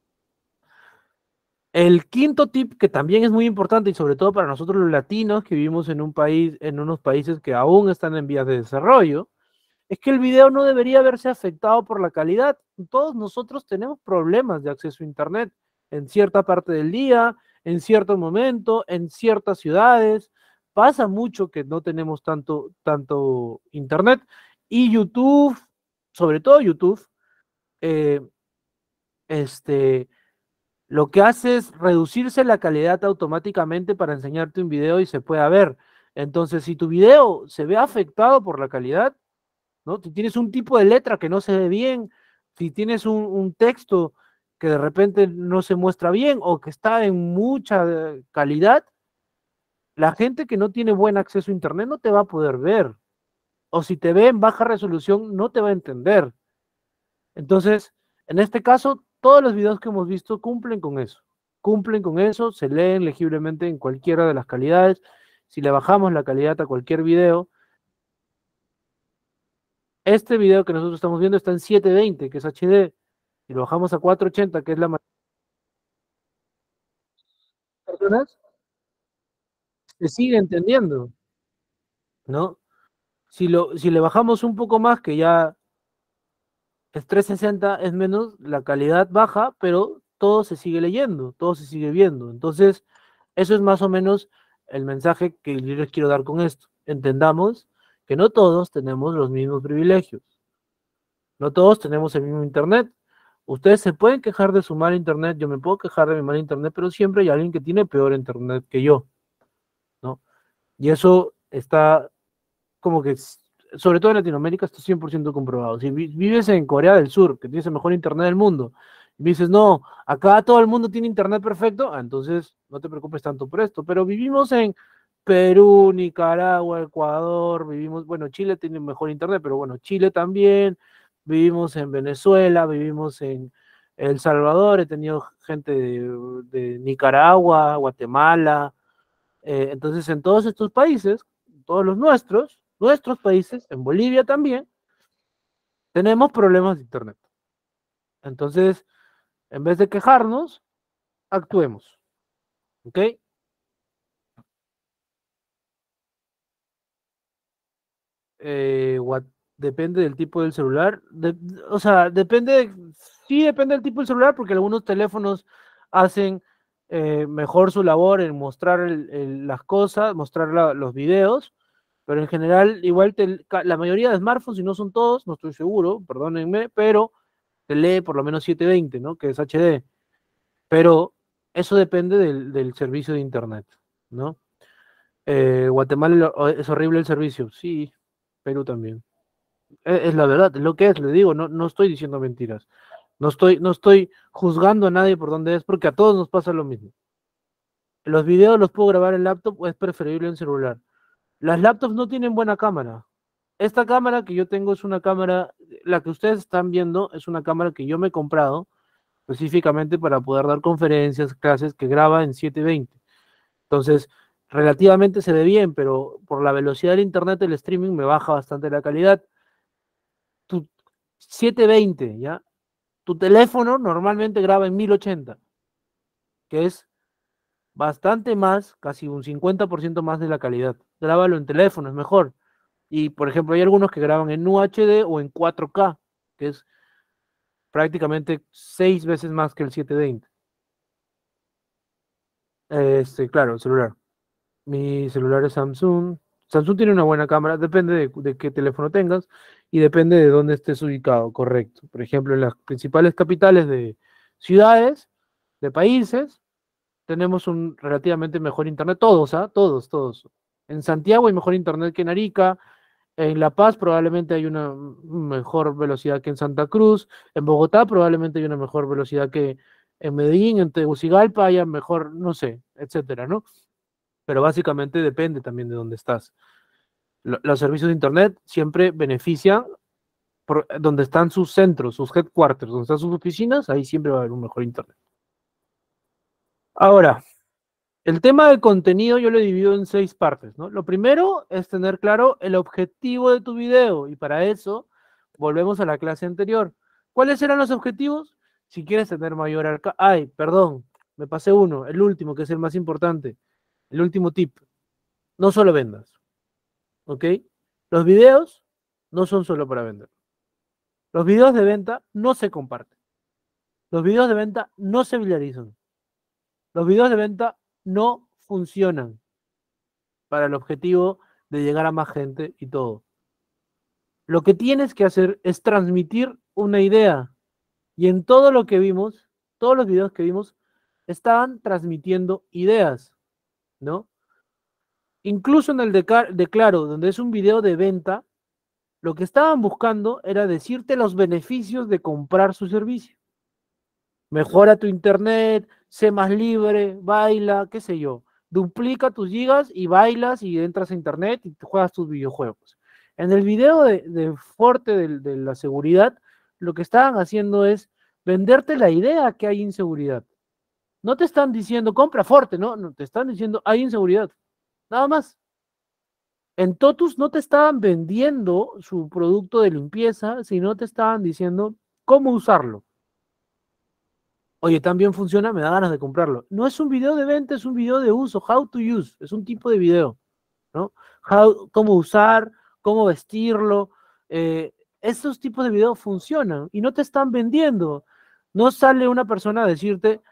El quinto tip, que también es muy importante, y sobre todo para nosotros los latinos que vivimos en un país, en unos países que aún están en vías de desarrollo, es que el video no debería verse afectado por la calidad. Todos nosotros tenemos problemas de acceso a internet en cierta parte del día, en cierto momento, en ciertas ciudades. Pasa mucho que no tenemos tanto, tanto internet. Y YouTube, sobre todo YouTube, eh, este, lo que hace es reducirse la calidad automáticamente para enseñarte un video y se pueda ver. Entonces, si tu video se ve afectado por la calidad, ¿no? Si tienes un tipo de letra que no se ve bien, si tienes un, un texto que de repente no se muestra bien o que está en mucha eh, calidad, la gente que no tiene buen acceso a internet no te va a poder ver. O si te ve en baja resolución, no te va a entender. Entonces, en este caso, todos los videos que hemos visto cumplen con eso. Cumplen con eso, se leen legiblemente en cualquiera de las calidades. Si le bajamos la calidad a cualquier video, este video que nosotros estamos viendo está en setecientos veinte, que es H D. Si lo bajamos a cuatrocientos ochenta, que es la mayoría de las personas, se sigue entendiendo, ¿no? Si, lo, si le bajamos un poco más, que ya es trescientos sesenta, es menos, la calidad baja, pero todo se sigue leyendo, todo se sigue viendo. Entonces, eso es más o menos el mensaje que yo les quiero dar con esto. Entendamos que no todos tenemos los mismos privilegios. No todos tenemos el mismo internet. Ustedes se pueden quejar de su mal internet, yo me puedo quejar de mi mal internet, pero siempre hay alguien que tiene peor internet que yo, ¿no? Y eso está como que, sobre todo en Latinoamérica, está cien por ciento comprobado. Si vives en Corea del Sur, que tienes el mejor internet del mundo, y dices, no, acá todo el mundo tiene internet perfecto, ah, entonces no te preocupes tanto por esto. Pero vivimos en Perú, Nicaragua, Ecuador, vivimos, bueno, Chile tiene mejor internet, pero bueno, Chile también, vivimos en Venezuela, vivimos en El Salvador, he tenido gente de, de Nicaragua, Guatemala, eh, entonces en todos estos países, todos los nuestros, nuestros países, en Bolivia también, tenemos problemas de internet. Entonces, en vez de quejarnos, actuemos. ¿Ok? Eh, what, depende del tipo del celular. De, o sea, depende, sí depende del tipo del celular, porque algunos teléfonos hacen eh, mejor su labor en mostrar el, el, las cosas, mostrar la, los videos, pero en general, igual te, la mayoría de smartphones, si no son todos, no estoy seguro, perdónenme, pero te lee por lo menos setecientos veinte, ¿no? Que es H D. Pero eso depende del, del servicio de internet, ¿no? Eh, Guatemala es horrible el servicio, sí, Perú también. Es, es la verdad, es lo que es, le digo, no, no estoy diciendo mentiras. No estoy, no estoy juzgando a nadie por donde es, porque a todos nos pasa lo mismo. Los videos los puedo grabar en laptop o es preferible en celular. Las laptops no tienen buena cámara. Esta cámara que yo tengo es una cámara, la que ustedes están viendo es una cámara que yo me he comprado específicamente para poder dar conferencias, clases, que graba en setecientos veinte. Entonces, relativamente se ve bien, pero por la velocidad del internet, el streaming me baja bastante la calidad. Tu setecientos veinte, ¿ya? Tu teléfono normalmente graba en mil ochenta, que es bastante más, casi un cincuenta por ciento más de la calidad. Grábalo en teléfono, es mejor. Y, por ejemplo, hay algunos que graban en U H D o en cuatro K, que es prácticamente seis veces más que el setecientos veinte. Este, claro, el celular. Mi celular es Samsung. Samsung tiene una buena cámara, depende de, de qué teléfono tengas y depende de dónde estés ubicado, correcto. Por ejemplo, en las principales capitales de ciudades, de países, tenemos un relativamente mejor internet, todos, ¿ah? Todos, todos. En Santiago hay mejor internet que en Arica, en La Paz probablemente hay una mejor velocidad que en Santa Cruz, en Bogotá probablemente hay una mejor velocidad que en Medellín, en Tegucigalpa haya mejor, no sé, etcétera, ¿no? Pero básicamente depende también de dónde estás. Los servicios de internet siempre benefician por donde están sus centros, sus headquarters, donde están sus oficinas, ahí siempre va a haber un mejor internet. Ahora, el tema del contenido yo lo divido en seis partes, ¿no? Lo primero es tener claro el objetivo de tu video, y para eso volvemos a la clase anterior. ¿Cuáles eran los objetivos? Si quieres tener mayor alcance... Ay, perdón, me pasé uno, el último, que es el más importante. El último tip. No solo vendas. ¿Ok? Los videos no son solo para vender. Los videos de venta no se comparten. Los videos de venta no se viralizan. Los videos de venta no funcionan para el objetivo de llegar a más gente y todo. Lo que tienes que hacer es transmitir una idea. Y en todo lo que vimos, todos los videos que vimos, estaban transmitiendo ideas, ¿no? Incluso en el de, de Claro, donde es un video de venta, lo que estaban buscando era decirte los beneficios de comprar su servicio. Mejora tu internet, sé más libre, baila, qué sé yo. Duplica tus gigas y bailas y entras a internet y te juegas tus videojuegos. En el video de, de Forte de, de la seguridad, lo que estaban haciendo es venderte la idea que hay inseguridad. No te están diciendo, compra Forte, no, no te están diciendo, hay inseguridad. Nada más. En Totus no te estaban vendiendo su producto de limpieza, sino te estaban diciendo cómo usarlo. Oye, también funciona, me da ganas de comprarlo. No es un video de venta, es un video de uso, how to use, es un tipo de video, ¿no? How, cómo usar, cómo vestirlo. Eh, estos tipos de videos funcionan y no te están vendiendo. No sale una persona a decirte,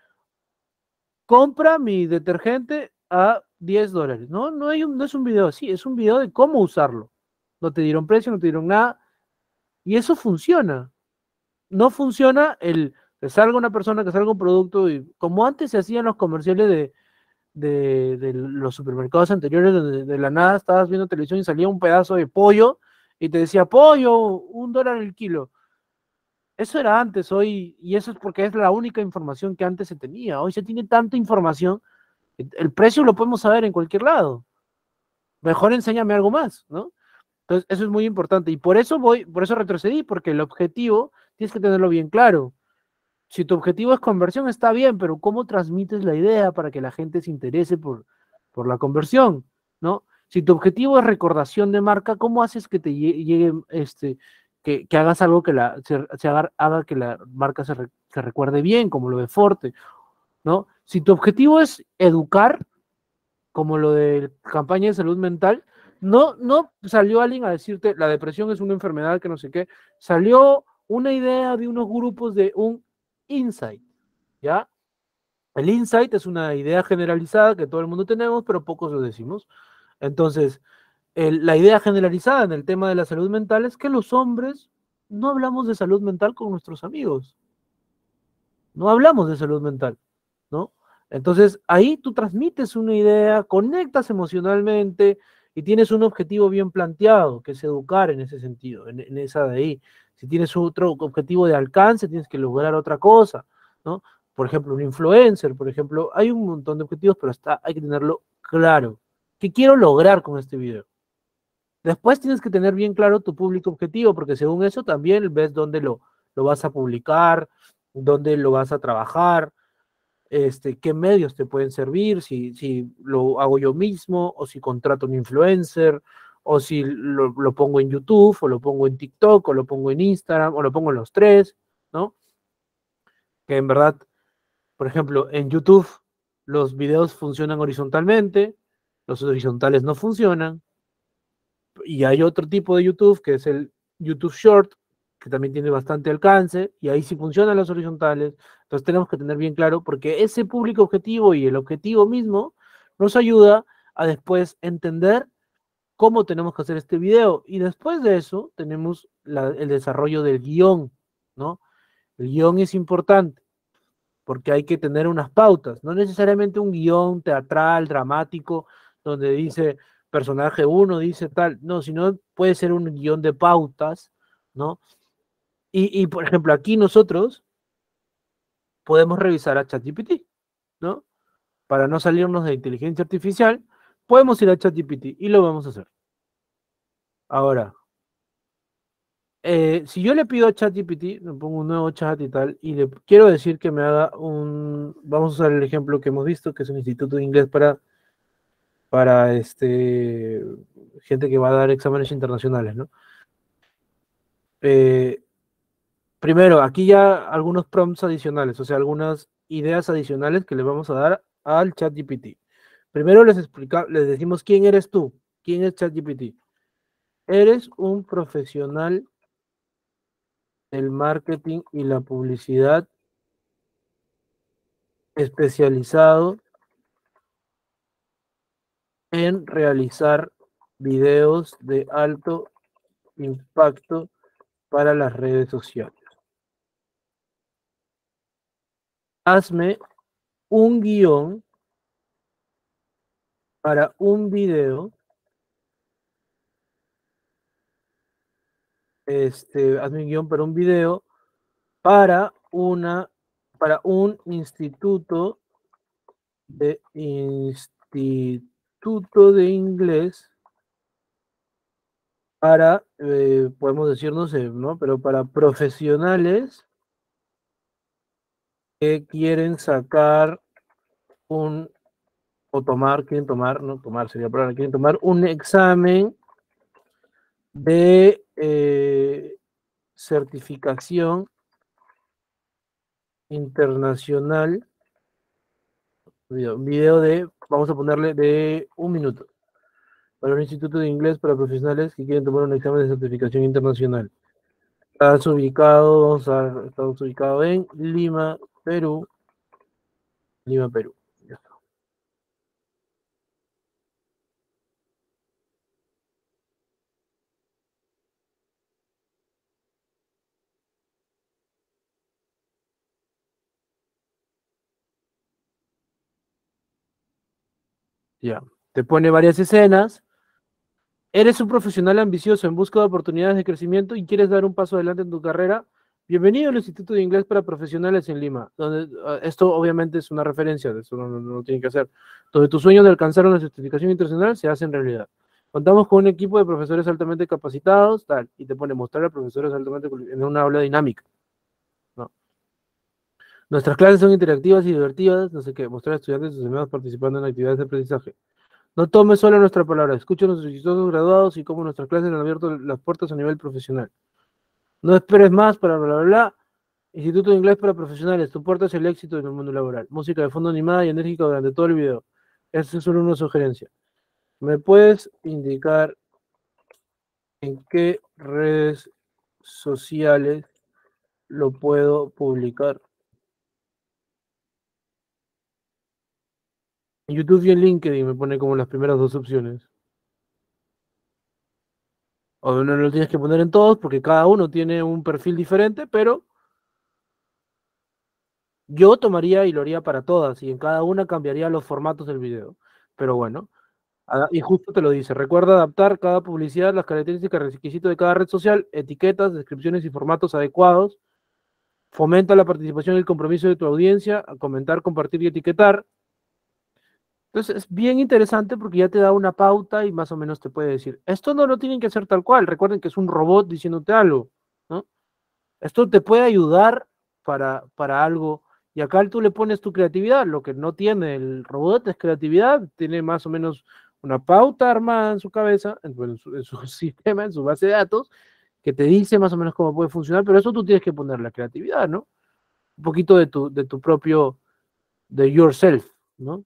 compra mi detergente a diez dólares. No, no, hay un, no es un video así, es un video de cómo usarlo. No te dieron precio, no te dieron nada. Y eso funciona. No funciona el que salga una persona, que salga un producto, y como antes se hacían los comerciales de, de, de los supermercados anteriores, donde de la nada estabas viendo televisión y salía un pedazo de pollo y te decía, pollo, un dólar el kilo. Eso era antes, hoy, y eso es porque es la única información que antes se tenía. Hoy se tiene tanta información, el precio lo podemos saber en cualquier lado. Mejor enséñame algo más, ¿no? Entonces, eso es muy importante. Y por eso voy, por eso retrocedí, porque el objetivo tienes que tenerlo bien claro. Si tu objetivo es conversión, está bien, pero ¿cómo transmites la idea para que la gente se interese por, por la conversión, ¿no? Si tu objetivo es recordación de marca, ¿cómo haces que te llegue, este, que, que hagas algo que la, se, se haga, haga que la marca se, re, se recuerde bien, como lo de Forte, ¿no? Si tu objetivo es educar, como lo de campaña de salud mental, no, no salió alguien a decirte la depresión es una enfermedad que no sé qué, salió una idea de unos grupos de un insight, ¿ya? El insight es una idea generalizada que todo el mundo tenemos, pero pocos lo decimos. Entonces, el, la idea generalizada en el tema de la salud mental es que los hombres no hablamos de salud mental con nuestros amigos. No hablamos de salud mental, ¿no? Entonces, ahí tú transmites una idea, conectas emocionalmente y tienes un objetivo bien planteado, que es educar en ese sentido, en, en esa de ahí. Si tienes otro objetivo de alcance, tienes que lograr otra cosa, ¿no? Por ejemplo, un influencer, por ejemplo, hay un montón de objetivos, pero está, hay que tenerlo claro. ¿Qué quiero lograr con este video? Después tienes que tener bien claro tu público objetivo, porque según eso también ves dónde lo, lo vas a publicar, dónde lo vas a trabajar, este, qué medios te pueden servir, si, si lo hago yo mismo, o si contrato un influencer, o si lo, lo pongo en YouTube, o lo pongo en TikTok, o lo pongo en Instagram, o lo pongo en los tres, ¿no? Que en verdad, por ejemplo, en YouTube los videos funcionan horizontalmente, los horizontales no funcionan, y hay otro tipo de YouTube que es el YouTube Short, que también tiene bastante alcance, y ahí sí funcionan los horizontales. Entonces tenemos que tener bien claro, porque ese público objetivo y el objetivo mismo nos ayuda a después entender cómo tenemos que hacer este video, y después de eso tenemos la, el desarrollo del guión, ¿no? El guión es importante, porque hay que tener unas pautas, no necesariamente un guión teatral, dramático, donde dice personaje uno, dice tal, no, sino puede ser un guión de pautas, ¿no? Y, y por ejemplo, aquí nosotros podemos revisar a ChatGPT, ¿no? Para no salirnos de inteligencia artificial, podemos ir a ChatGPT y lo vamos a hacer. Ahora, eh, si yo le pido a ChatGPT, me pongo un nuevo chat y tal, y le quiero decir que me haga un... Vamos a usar el ejemplo que hemos visto, que es un instituto de inglés para, para este, gente que va a dar exámenes internacionales, ¿no? Eh, primero, aquí ya algunos prompts adicionales, o sea, algunas ideas adicionales que le vamos a dar al ChatGPT. Primero les, explica, les decimos quién eres tú, quién es ChatGPT. Eres un profesional del marketing y la publicidad especializado en realizar videos de alto impacto para las redes sociales. Hazme un guión para un video, este, hazme un guión para un video para una, para un instituto de instituto de inglés para, eh, podemos decir, no sé, ¿no? Pero para profesionales que quieren sacar un, o tomar, quieren tomar, no tomar sería palabra, quieren tomar un examen de eh, certificación internacional, video, video de, vamos a ponerle de un minuto, para un instituto de inglés para profesionales que quieren tomar un examen de certificación internacional. Estás ubicado, vamos a ver, estamos ubicados en Lima, Perú. Lima, Perú. Ya está. Ya. Te pone varias escenas. ¿Eres un profesional ambicioso en busca de oportunidades de crecimiento y quieres dar un paso adelante en tu carrera? Bienvenido al Instituto de Inglés para Profesionales en Lima, donde uh, esto obviamente es una referencia, de eso no, no, no tiene que hacer, donde tu sueño de alcanzar una certificación internacional se hace en realidad. Contamos con un equipo de profesores altamente capacitados, tal, y te pone mostrar a profesores altamente en una aula dinámica. ¿No? Nuestras clases son interactivas y divertidas, no sé qué, mostrar a estudiantes y sus amigos participando en actividades de aprendizaje. No tomes solo nuestra palabra, escucha a nuestros exitosos graduados y cómo nuestras clases han abierto las puertas a nivel profesional. No esperes más para bla, bla, bla. Instituto de Inglés para Profesionales, tu puerta es el éxito en el mundo laboral. Música de fondo animada y enérgica durante todo el video. Esa es solo una sugerencia. ¿Me puedes indicar en qué redes sociales lo puedo publicar? En YouTube y en LinkedIn me pone como las primeras dos opciones. O no lo tienes que poner en todos porque cada uno tiene un perfil diferente, pero yo tomaría y lo haría para todas y en cada una cambiaría los formatos del video. Pero bueno, y justo te lo dice, recuerda adaptar cada publicidad, las características, requisitos de cada red social, etiquetas, descripciones y formatos adecuados. Fomenta la participación y el compromiso de tu audiencia, a comentar, compartir y etiquetar. Entonces es bien interesante porque ya te da una pauta y más o menos te puede decir, esto no lo tienen que hacer tal cual, recuerden que es un robot diciéndote algo, ¿no? Esto te puede ayudar para, para algo, y acá tú le pones tu creatividad, lo que no tiene el robot es creatividad, tiene más o menos una pauta armada en su cabeza, en, en, su, en su sistema, en su base de datos, que te dice más o menos cómo puede funcionar, pero eso tú tienes que poner la creatividad, ¿no? Un poquito de tu, de tu propio, de yourself, ¿no?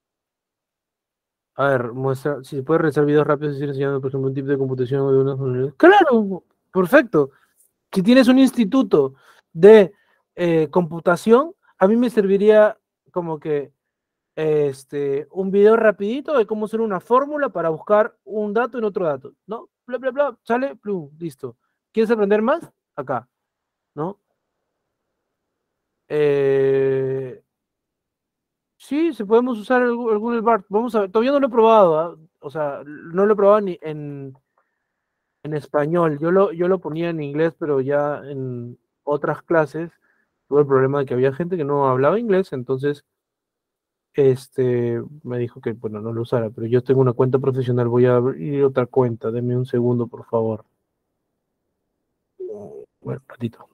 A ver, muestra, si puedes realizar videos rápidos y ir enseñando, por ejemplo, un tipo de computación o de unos... ¡Claro! Perfecto. Si tienes un instituto de eh, computación, a mí me serviría como que este, un video rapidito de cómo hacer una fórmula para buscar un dato en otro dato, ¿no? Bla, bla, bla, sale, plum, listo. ¿Quieres aprender más? Acá, ¿no? Eh, sí, se podemos usar el, el Google Bart. Vamos a ver, todavía no lo he probado, ¿eh? O sea, no lo he probado ni en, en español. Yo lo, yo lo ponía en inglés, pero ya en otras clases tuve el problema de que había gente que no hablaba inglés, entonces este, me dijo que, bueno, no lo usara, pero yo tengo una cuenta profesional, voy a abrir otra cuenta, denme un segundo, por favor. Bueno, ratito.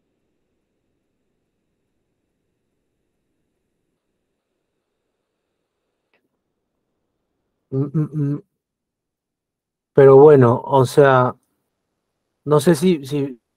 Mm, mm, mm. Pero bueno, o sea, no sé si, si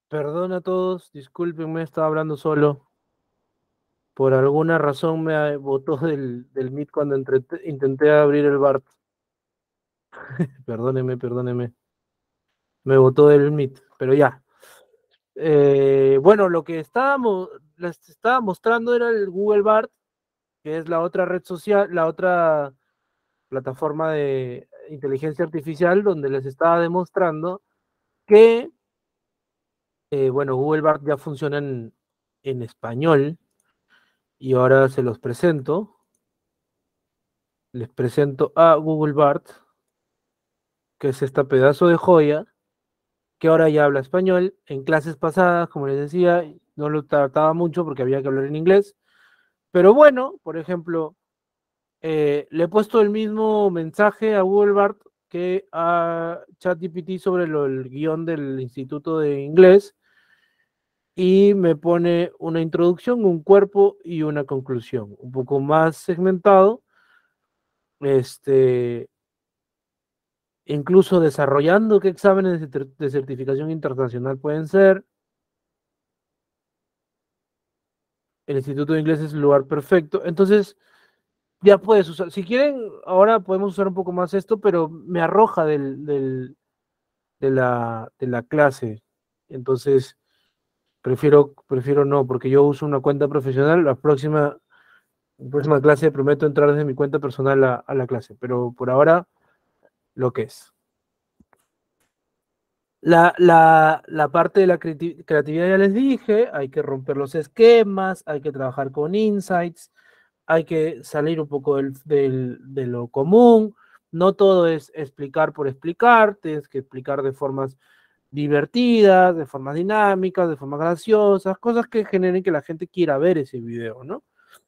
Perdón a todos, discúlpenme, estaba hablando solo. Por alguna razón me botó del, del Meet cuando entre, intenté abrir el Bart. Perdóneme, perdóneme. Me botó del Meet, pero ya. Eh, bueno, lo que estábamos, les estaba mostrando era el Google Bart, que es la otra red social, la otra plataforma de inteligencia artificial, donde les estaba demostrando que, eh, bueno, Google Bart ya funciona en, en español, y ahora se los presento. Les presento a Google Bart, que es esta pedazo de joya, que ahora ya habla español. En clases pasadas, como les decía, no lo trataba mucho porque había que hablar en inglés. Pero bueno, por ejemplo, eh, le he puesto el mismo mensaje a Google Bart que a ChatGPT sobre lo, el guión del Instituto de Inglés, y me pone una introducción, un cuerpo y una conclusión, un poco más segmentado, este, incluso desarrollando qué exámenes de, de certificación internacional pueden ser. El Instituto de Inglés es el lugar perfecto. Entonces, ya puedes usar, si quieren, ahora podemos usar un poco más esto, pero me arroja del, del, de, la, de la clase. Entonces, prefiero, prefiero no, porque yo uso una cuenta profesional. La próxima, la próxima clase prometo entrar desde mi cuenta personal a, a la clase, pero por ahora, lo que es. La, la, la parte de la creati- creatividad ya les dije, hay que romper los esquemas, hay que trabajar con insights, hay que salir un poco del, del, de lo común. No todo es explicar por explicar, tienes que explicar de formas divertidas, de formas dinámicas, de formas graciosas, cosas que generen que la gente quiera ver ese video, ¿no?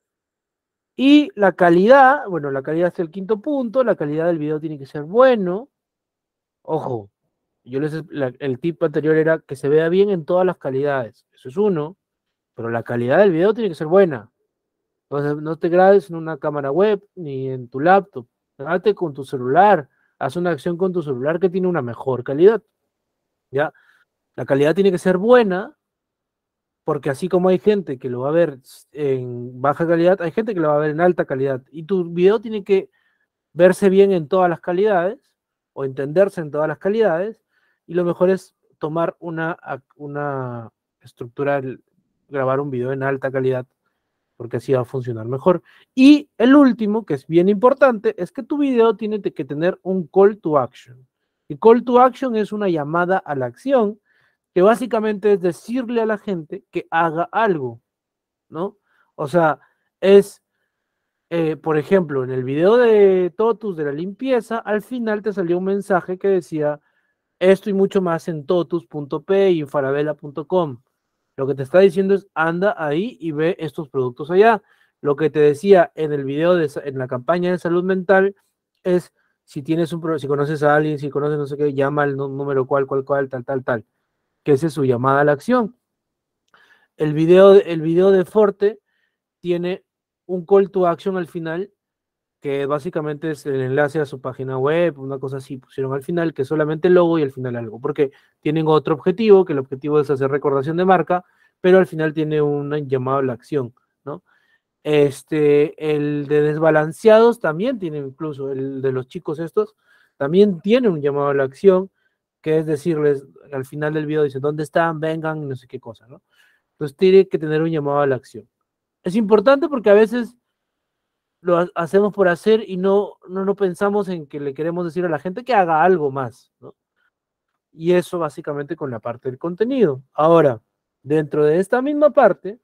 Y la calidad, bueno, la calidad es el quinto punto, la calidad del video tiene que ser bueno. Ojo, yo les, la, el tip anterior era que se vea bien en todas las calidades, eso es uno, pero la calidad del video tiene que ser buena. Entonces, no te grabes en una cámara web ni en tu laptop, grábate con tu celular, haz una acción con tu celular que tiene una mejor calidad, ¿ya? La calidad tiene que ser buena, porque así como hay gente que lo va a ver en baja calidad, hay gente que lo va a ver en alta calidad, y tu video tiene que verse bien en todas las calidades, o entenderse en todas las calidades, y lo mejor es tomar una, una estructura, grabar un video en alta calidad, porque así va a funcionar mejor. Y el último, que es bien importante, es que tu video tiene que tener un call to action. Y call to action es una llamada a la acción, que básicamente es decirle a la gente que haga algo, ¿no? O sea, es, eh, por ejemplo, en el video de Totus de la limpieza, al final te salió un mensaje que decía, esto y mucho más en totus punto p y en farabella punto com. Lo que te está diciendo es, anda ahí y ve estos productos allá. Lo que te decía en el video, de, en la campaña de salud mental, es, si tienes un, si conoces a alguien, si conoces no sé qué, llama al número cual, cual, cual, tal, tal, tal. Que esa es su llamada a la acción. El video, el video de Forte tiene un call to action al final, que básicamente es el enlace a su página web, una cosa así pusieron al final, que es solamente el logo y al final algo, porque tienen otro objetivo, que el objetivo es hacer recordación de marca, pero al final tiene un llamado a la acción, ¿no? Este, el de desbalanceados también tiene, incluso el de los chicos estos, también tiene un llamado a la acción, que es decirles, al final del video dice, ¿dónde están? Vengan, no sé qué cosa, ¿no? Entonces tiene que tener un llamado a la acción. Es importante porque a veces lo hacemos por hacer y no, no, no pensamos en que le queremos decir a la gente que haga algo más, ¿no? Y eso básicamente con la parte del contenido. Ahora, dentro de esta misma parte,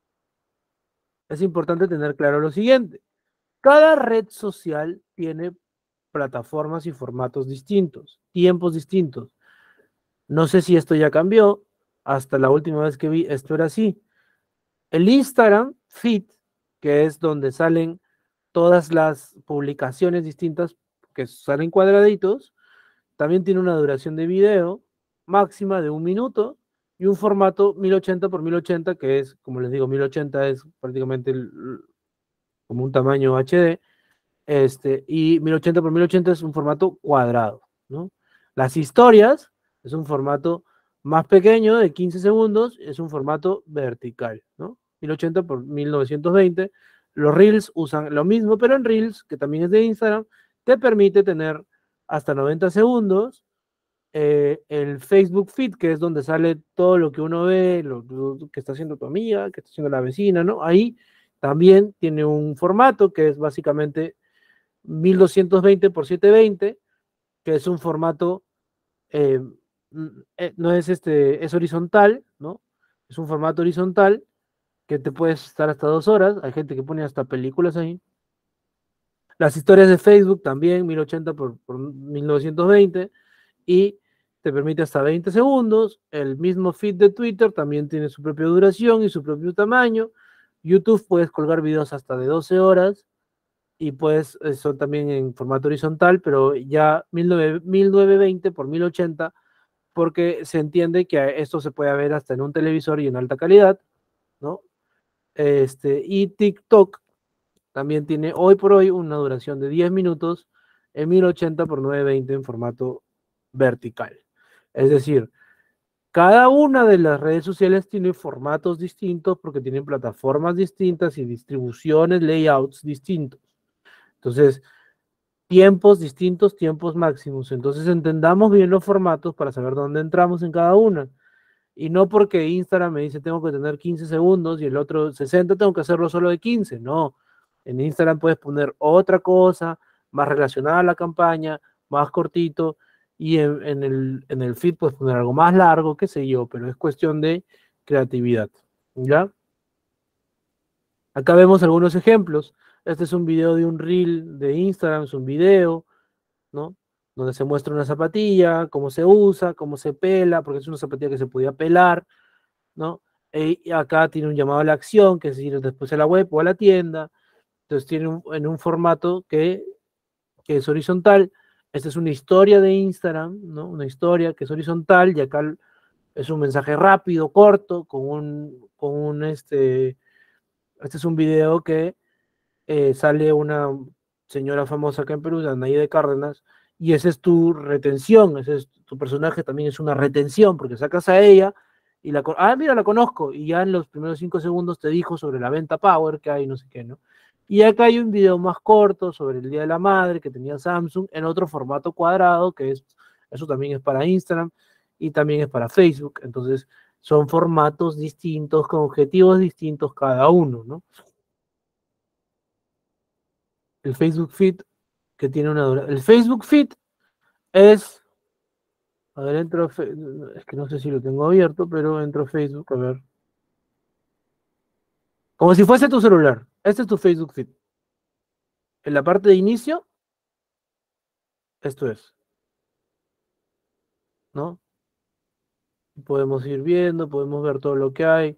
es importante tener claro lo siguiente. Cada red social tiene plataformas y formatos distintos, tiempos distintos. No sé si esto ya cambió, hasta la última vez que vi esto era así. El Instagram Feed, que es donde salen todas las publicaciones distintas que salen cuadraditos, también tiene una duración de video máxima de un minuto y un formato mil ochenta por mil ochenta, que es, como les digo, mil ochenta es prácticamente el, como un tamaño H D, este, y mil ochenta por mil ochenta es un formato cuadrado, ¿no? Las historias es un formato más pequeño, de quince segundos, es un formato vertical, ¿no? mil ochenta por mil novecientos veinte. Los Reels usan lo mismo, pero en Reels, que también es de Instagram, te permite tener hasta noventa segundos. Eh, el Facebook Feed, que es donde sale todo lo que uno ve, lo, lo que está haciendo tu amiga, que está haciendo la vecina, ¿no? Ahí también tiene un formato que es básicamente mil doscientos veinte por setecientos veinte, que es un formato, eh, no es este, es horizontal, ¿no? Es un formato horizontal que te puedes estar hasta dos horas. Hay gente que pone hasta películas ahí. Las historias de Facebook también, mil ochenta por, por mil novecientos veinte, y te permite hasta veinte segundos. El mismo feed de Twitter también tiene su propia duración y su propio tamaño. YouTube puedes colgar videos hasta de doce horas, y pues son también en formato horizontal, pero ya mil novecientos veinte por mil ochenta, porque se entiende que esto se puede ver hasta en un televisor y en alta calidad, ¿no? Este, y TikTok también tiene hoy por hoy una duración de diez minutos en mil ochenta por novecientos veinte en formato vertical. Es decir, cada una de las redes sociales tiene formatos distintos porque tienen plataformas distintas y distribuciones, layouts distintos. Entonces, tiempos distintos, tiempos máximos. Entonces, entendamos bien los formatos para saber dónde entramos en cada una. Y no porque Instagram me dice tengo que tener quince segundos y el otro sesenta, tengo que hacerlo solo de quince. No. En Instagram puedes poner otra cosa más relacionada a la campaña, más cortito, y en, en, el, en el feed puedes poner algo más largo, qué sé yo, pero es cuestión de creatividad. ¿Ya? Acá vemos algunos ejemplos. Este es un video de un reel de Instagram, es un video, ¿no? Donde se muestra una zapatilla, cómo se usa, cómo se pela, porque es una zapatilla que se podía pelar, ¿no? E, y acá tiene un llamado a la acción, que es ir después a la web o a la tienda. Entonces tiene un, en un formato que, que es horizontal. Esta es una historia de Instagram, ¿no? Una historia que es horizontal, y acá es un mensaje rápido, corto, con un, con un este, este es un video que eh, sale una señora famosa acá en Perú, Anaí de Cárdenas, y esa es tu retención, ese es tu personaje, también es una retención, porque sacas a ella y la, ah, mira, la conozco, y ya en los primeros cinco segundos te dijo sobre la venta Power que hay, no sé qué, ¿no? Y acá hay un video más corto sobre el Día de la Madre que tenía Samsung en otro formato cuadrado, que es, eso también es para Instagram y también es para Facebook. Entonces son formatos distintos, con objetivos distintos cada uno, ¿no? El Facebook Feed, que tiene una duración. El Facebook Feed es, a ver, entro, es que no sé si lo tengo abierto, pero entro a Facebook, a ver. Como si fuese tu celular. Este es tu Facebook Feed. En la parte de inicio, esto es, ¿no? Podemos ir viendo, podemos ver todo lo que hay.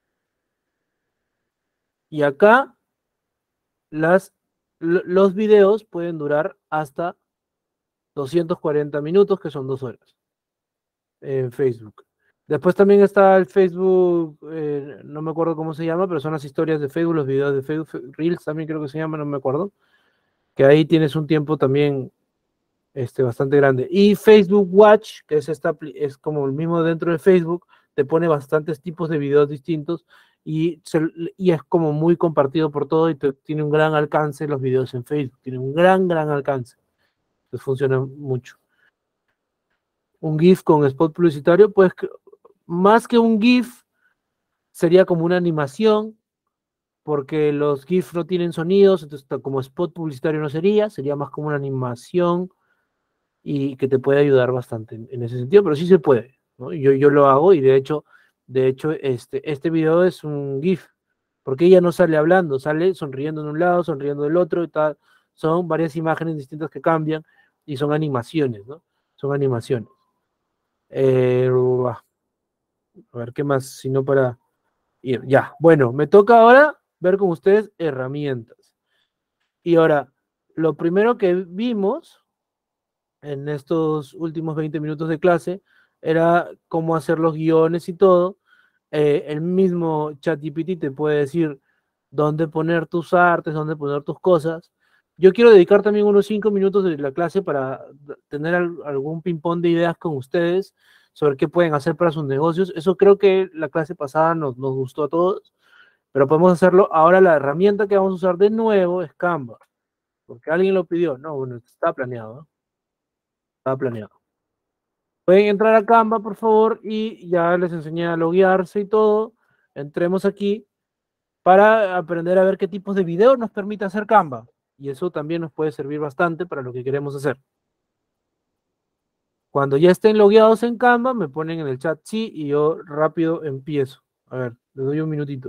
Y acá, las, los videos pueden durar hasta doscientos cuarenta minutos, que son dos horas, en Facebook. Después también está el Facebook, eh, no me acuerdo cómo se llama, pero son las historias de Facebook, los videos de Facebook, Reels también creo que se llama, no me acuerdo. Que ahí tienes un tiempo también este, bastante grande. Y Facebook Watch, que es, esta, es como el mismo dentro de Facebook, te pone bastantes tipos de videos distintos y, se, y es como muy compartido por todo y te, tiene un gran alcance los videos en Facebook, tiene un gran, gran alcance. Entonces funciona mucho. Un GIF con spot publicitario, pues más que un GIF, sería como una animación, porque los GIF no tienen sonidos, entonces como spot publicitario no sería, sería más como una animación y que te puede ayudar bastante en, en ese sentido, pero sí se puede, ¿no? Yo, yo lo hago y de hecho, de hecho este, este video es un GIF, porque ella no sale hablando, sale sonriendo en un lado, sonriendo del otro, y tal. Son varias imágenes distintas que cambian y son animaciones, ¿no? Son animaciones. Eh, a ver, ¿qué más? Si no para ir. Ya, bueno, me toca ahora ver con ustedes herramientas. Y ahora, lo primero que vimos en estos últimos veinte minutos de clase era cómo hacer los guiones y todo. Eh, el mismo ChatGPT te puede decir dónde poner tus artes, dónde poner tus cosas. Yo quiero dedicar también unos cinco minutos de la clase para tener algún ping-pong de ideas con ustedes sobre qué pueden hacer para sus negocios. Eso creo que la clase pasada nos, nos gustó a todos, pero podemos hacerlo. Ahora la herramienta que vamos a usar de nuevo es Canva, porque alguien lo pidió. No, bueno, está planeado, ¿no? Estaba planeado. Pueden entrar a Canva, por favor, y ya les enseñé a loguearse y todo. Entremos aquí para aprender a ver qué tipos de videos nos permite hacer Canva. Y eso también nos puede servir bastante para lo que queremos hacer. Cuando ya estén logueados en Canva, me ponen en el chat sí y yo rápido empiezo. A ver, les doy un minutito.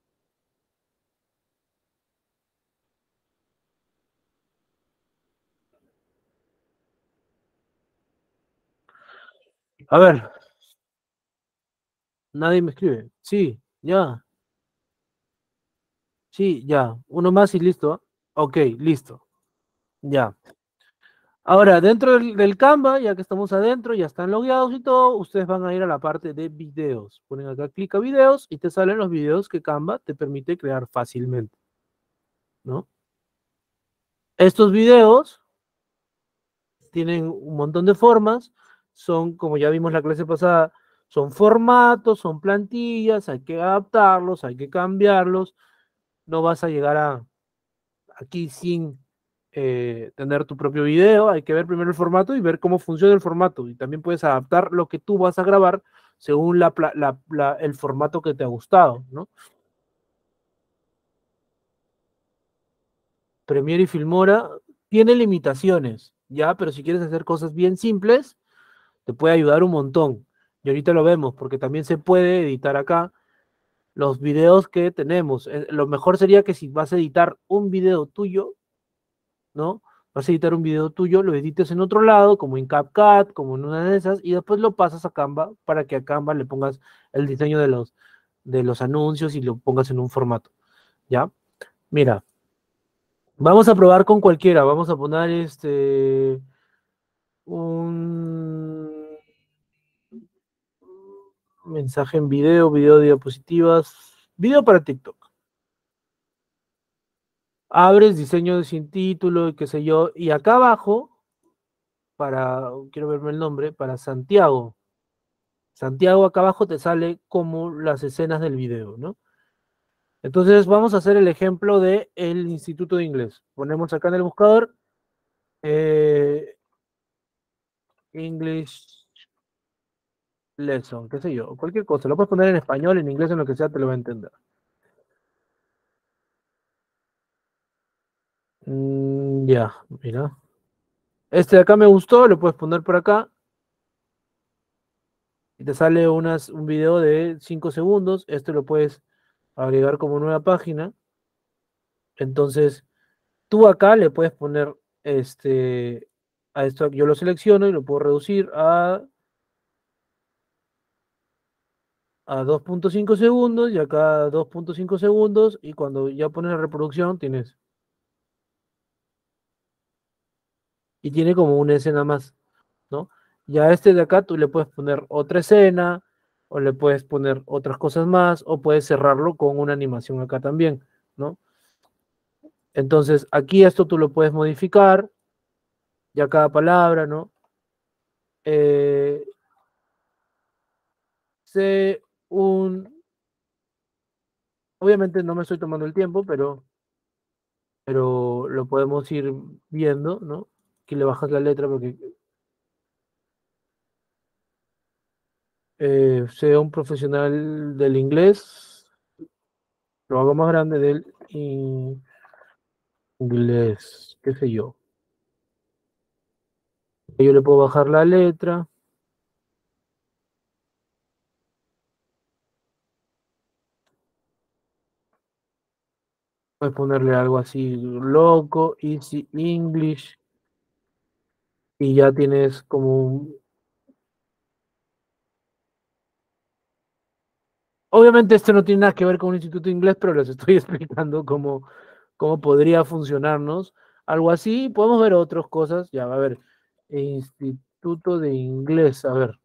A ver. Nadie me escribe. Sí, ya. Sí, ya. Uno más y listo. Ok, listo. Ya. Ahora, dentro del, del Canva, ya que estamos adentro, ya están logueados y todo, ustedes van a ir a la parte de videos. Ponen acá, clic a videos y te salen los videos que Canva te permite crear fácilmente, ¿no? Estos videos tienen un montón de formas, son, como ya vimos la clase pasada, son formatos, son plantillas, hay que adaptarlos, hay que cambiarlos. No vas a llegar a aquí sin eh, tener tu propio video, hay que ver primero el formato y ver cómo funciona el formato. Y también puedes adaptar lo que tú vas a grabar según la, la, la, el formato que te ha gustado, ¿no? Premiere y Filmora tiene limitaciones, ¿ya? Pero si quieres hacer cosas bien simples, te puede ayudar un montón. Y ahorita lo vemos, porque también se puede editar acá los videos que tenemos. Eh, lo mejor sería que si vas a editar un video tuyo, ¿no? Vas a editar un video tuyo, lo edites en otro lado, como en CapCut, como en una de esas, y después lo pasas a Canva para que a Canva le pongas el diseño de los, de los anuncios y lo pongas en un formato, ¿ya? Mira, vamos a probar con cualquiera, vamos a poner este, un mensaje en video, video de diapositivas, video para TikTok. Abres diseño sin título y qué sé yo, y acá abajo, para, quiero verme el nombre, para Santiago. Santiago acá abajo te sale como las escenas del video, ¿no? Entonces vamos a hacer el ejemplo de el Instituto de Inglés. Ponemos acá en el buscador eh, English Lesson, qué sé yo, cualquier cosa. Lo puedes poner en español, en inglés, en lo que sea, te lo va a entender. Mm, ya, mira. Este de acá me gustó, lo puedes poner por acá. Y te sale unas, un video de cinco segundos. Este lo puedes agregar como nueva página. Entonces, tú acá le puedes poner este a esto, yo lo selecciono y lo puedo reducir a, a dos punto cinco segundos y acá dos punto cinco segundos y cuando ya pones la reproducción tienes. Y tiene como una escena más, ¿no? Ya a este de acá tú le puedes poner otra escena o le puedes poner otras cosas más o puedes cerrarlo con una animación acá también, ¿no? Entonces, aquí esto tú lo puedes modificar, ya cada palabra, ¿no? Eh, sé un... Obviamente no me estoy tomando el tiempo, pero, pero lo podemos ir viendo, ¿no? Aquí le bajas la letra porque... Eh, sea un profesional del inglés, lo hago más grande del inglés, qué sé yo. Yo le puedo bajar la letra. Puedes ponerle algo así, loco, easy English. Y ya tienes como un... Obviamente esto no tiene nada que ver con un instituto de inglés, pero les estoy explicando cómo, cómo podría funcionarnos. Algo así, podemos ver otras cosas. Ya, a ver, instituto de inglés, a ver.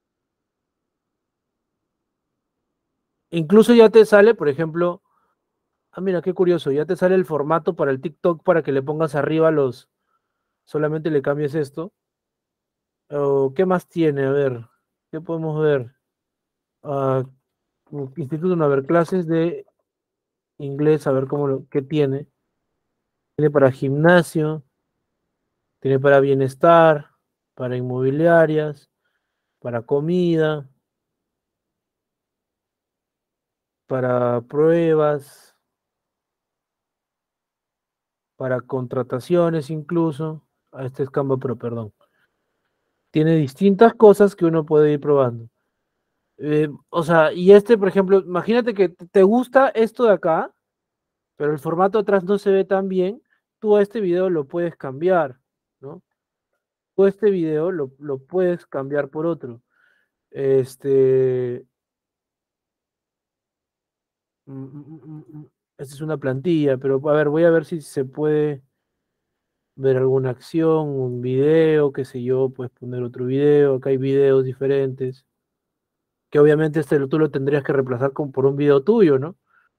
Incluso ya te sale, por ejemplo, ah, mira, qué curioso, ya te sale el formato para el TikTok para que le pongas arriba los, solamente le cambies esto. O, ¿qué más tiene? A ver. ¿Qué podemos ver? Uh, Instituto, no, a ver, clases de inglés, a ver cómo lo, qué tiene. Tiene para gimnasio, tiene para bienestar, para inmobiliarias, para comida, para pruebas, para contrataciones incluso. Ah, este es Canva Pro, perdón. Tiene distintas cosas que uno puede ir probando. Eh, o sea, y este, por ejemplo, imagínate que te gusta esto de acá, pero el formato atrás no se ve tan bien, tú a este video lo puedes cambiar, ¿no? Tú este video lo, lo puedes cambiar por otro. Este... Mm, mm, mm, mm, esta es una plantilla, pero a ver, voy a ver si se puede ver alguna acción, un video, qué sé yo, puedes poner otro video, acá hay videos diferentes, que obviamente este lo- tú lo tendrías que reemplazar con, por un video tuyo, ¿no?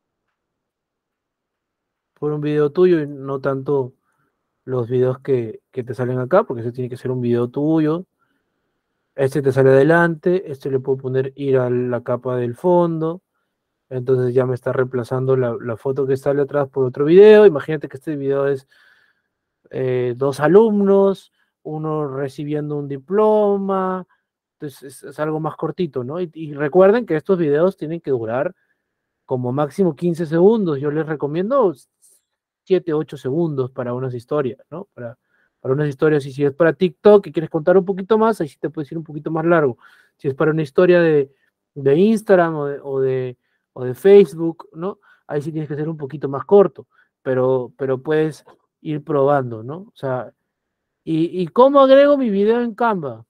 Por un video tuyo y no tanto los videos que, que te salen acá, porque ese tiene que ser un video tuyo. Este te sale adelante, este le puedo poner ir a la capa del fondo, entonces ya me está reemplazando la, la foto que sale atrás por otro video. Imagínate que este video es eh, dos alumnos, uno recibiendo un diploma, entonces es, es algo más cortito, ¿no? Y, y recuerden que estos videos tienen que durar como máximo quince segundos, yo les recomiendo siete, ocho segundos para unas historias, ¿no? Para, para unas historias, y si es para TikTok y quieres contar un poquito más, ahí sí te puedes ir un poquito más largo. Si es para una historia de, de Instagram o de, o, de, o de Facebook, ¿no? Ahí sí tienes que ser un poquito más corto, pero, pero puedes ir probando, ¿no? O sea, ¿y, y cómo agrego mi video en Canva?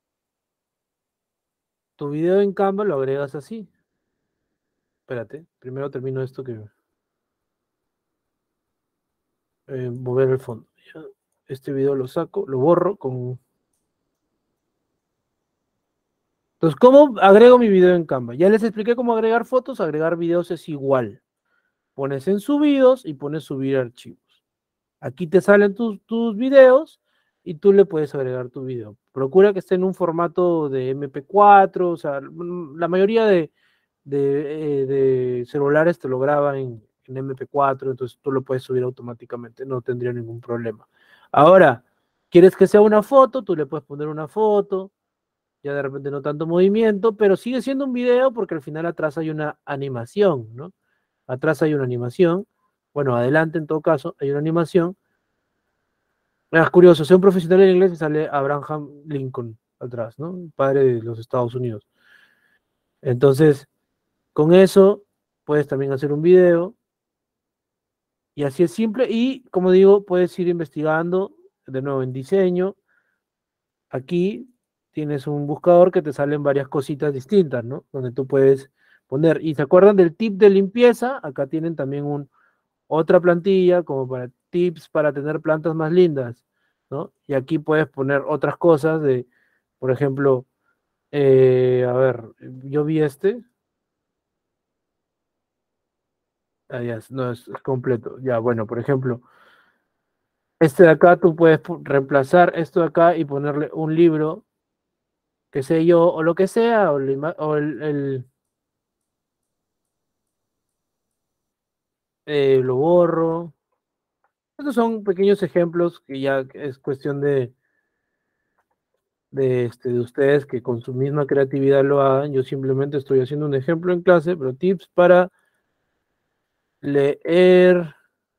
Tu video en Canva lo agregas así. Espérate, primero termino esto que... Eh, mover el fondo. Ya. Este video lo saco, lo borro con... Entonces, ¿cómo agrego mi video en Canva? Ya les expliqué cómo agregar fotos, agregar videos es igual. Pones en subidos y pones subir archivos. Aquí te salen tus, tus videos y tú le puedes agregar tu video. Procura que esté en un formato de eme pe cuatro, o sea, la mayoría de, de, eh, de celulares te lo graban en, en eme pe cuatro, entonces tú lo puedes subir automáticamente, no tendría ningún problema. Ahora, ¿quieres que sea una foto? Tú le puedes poner una foto, ya de repente no tanto movimiento, pero sigue siendo un video porque al final atrás hay una animación, ¿no? Atrás hay una animación, bueno, adelante en todo caso hay una animación. Es curioso, sea un profesional en inglés y sale Abraham Lincoln atrás, ¿no? El padre de los Estados Unidos. Entonces, con eso puedes también hacer un video. Y así es simple. Y como digo, puedes ir investigando de nuevo en diseño. Aquí tienes un buscador que te salen varias cositas distintas, ¿no? Donde tú puedes poner. ¿Y se acuerdan del tip de limpieza? Acá tienen también un, otra plantilla como para tips para tener plantas más lindas, ¿no? Y aquí puedes poner otras cosas de, por ejemplo, eh, a ver, yo vi este. Ah, ya, no, es, es completo. Ya, bueno, por ejemplo, este de acá tú puedes reemplazar esto de acá y ponerle un libro, qué sé yo, o lo que sea, o, el, o el, el eh, lo borro. Estos son pequeños ejemplos que ya es cuestión de, de, este, de ustedes que con su misma creatividad lo hagan. Yo simplemente estoy haciendo un ejemplo en clase, pero tips para leer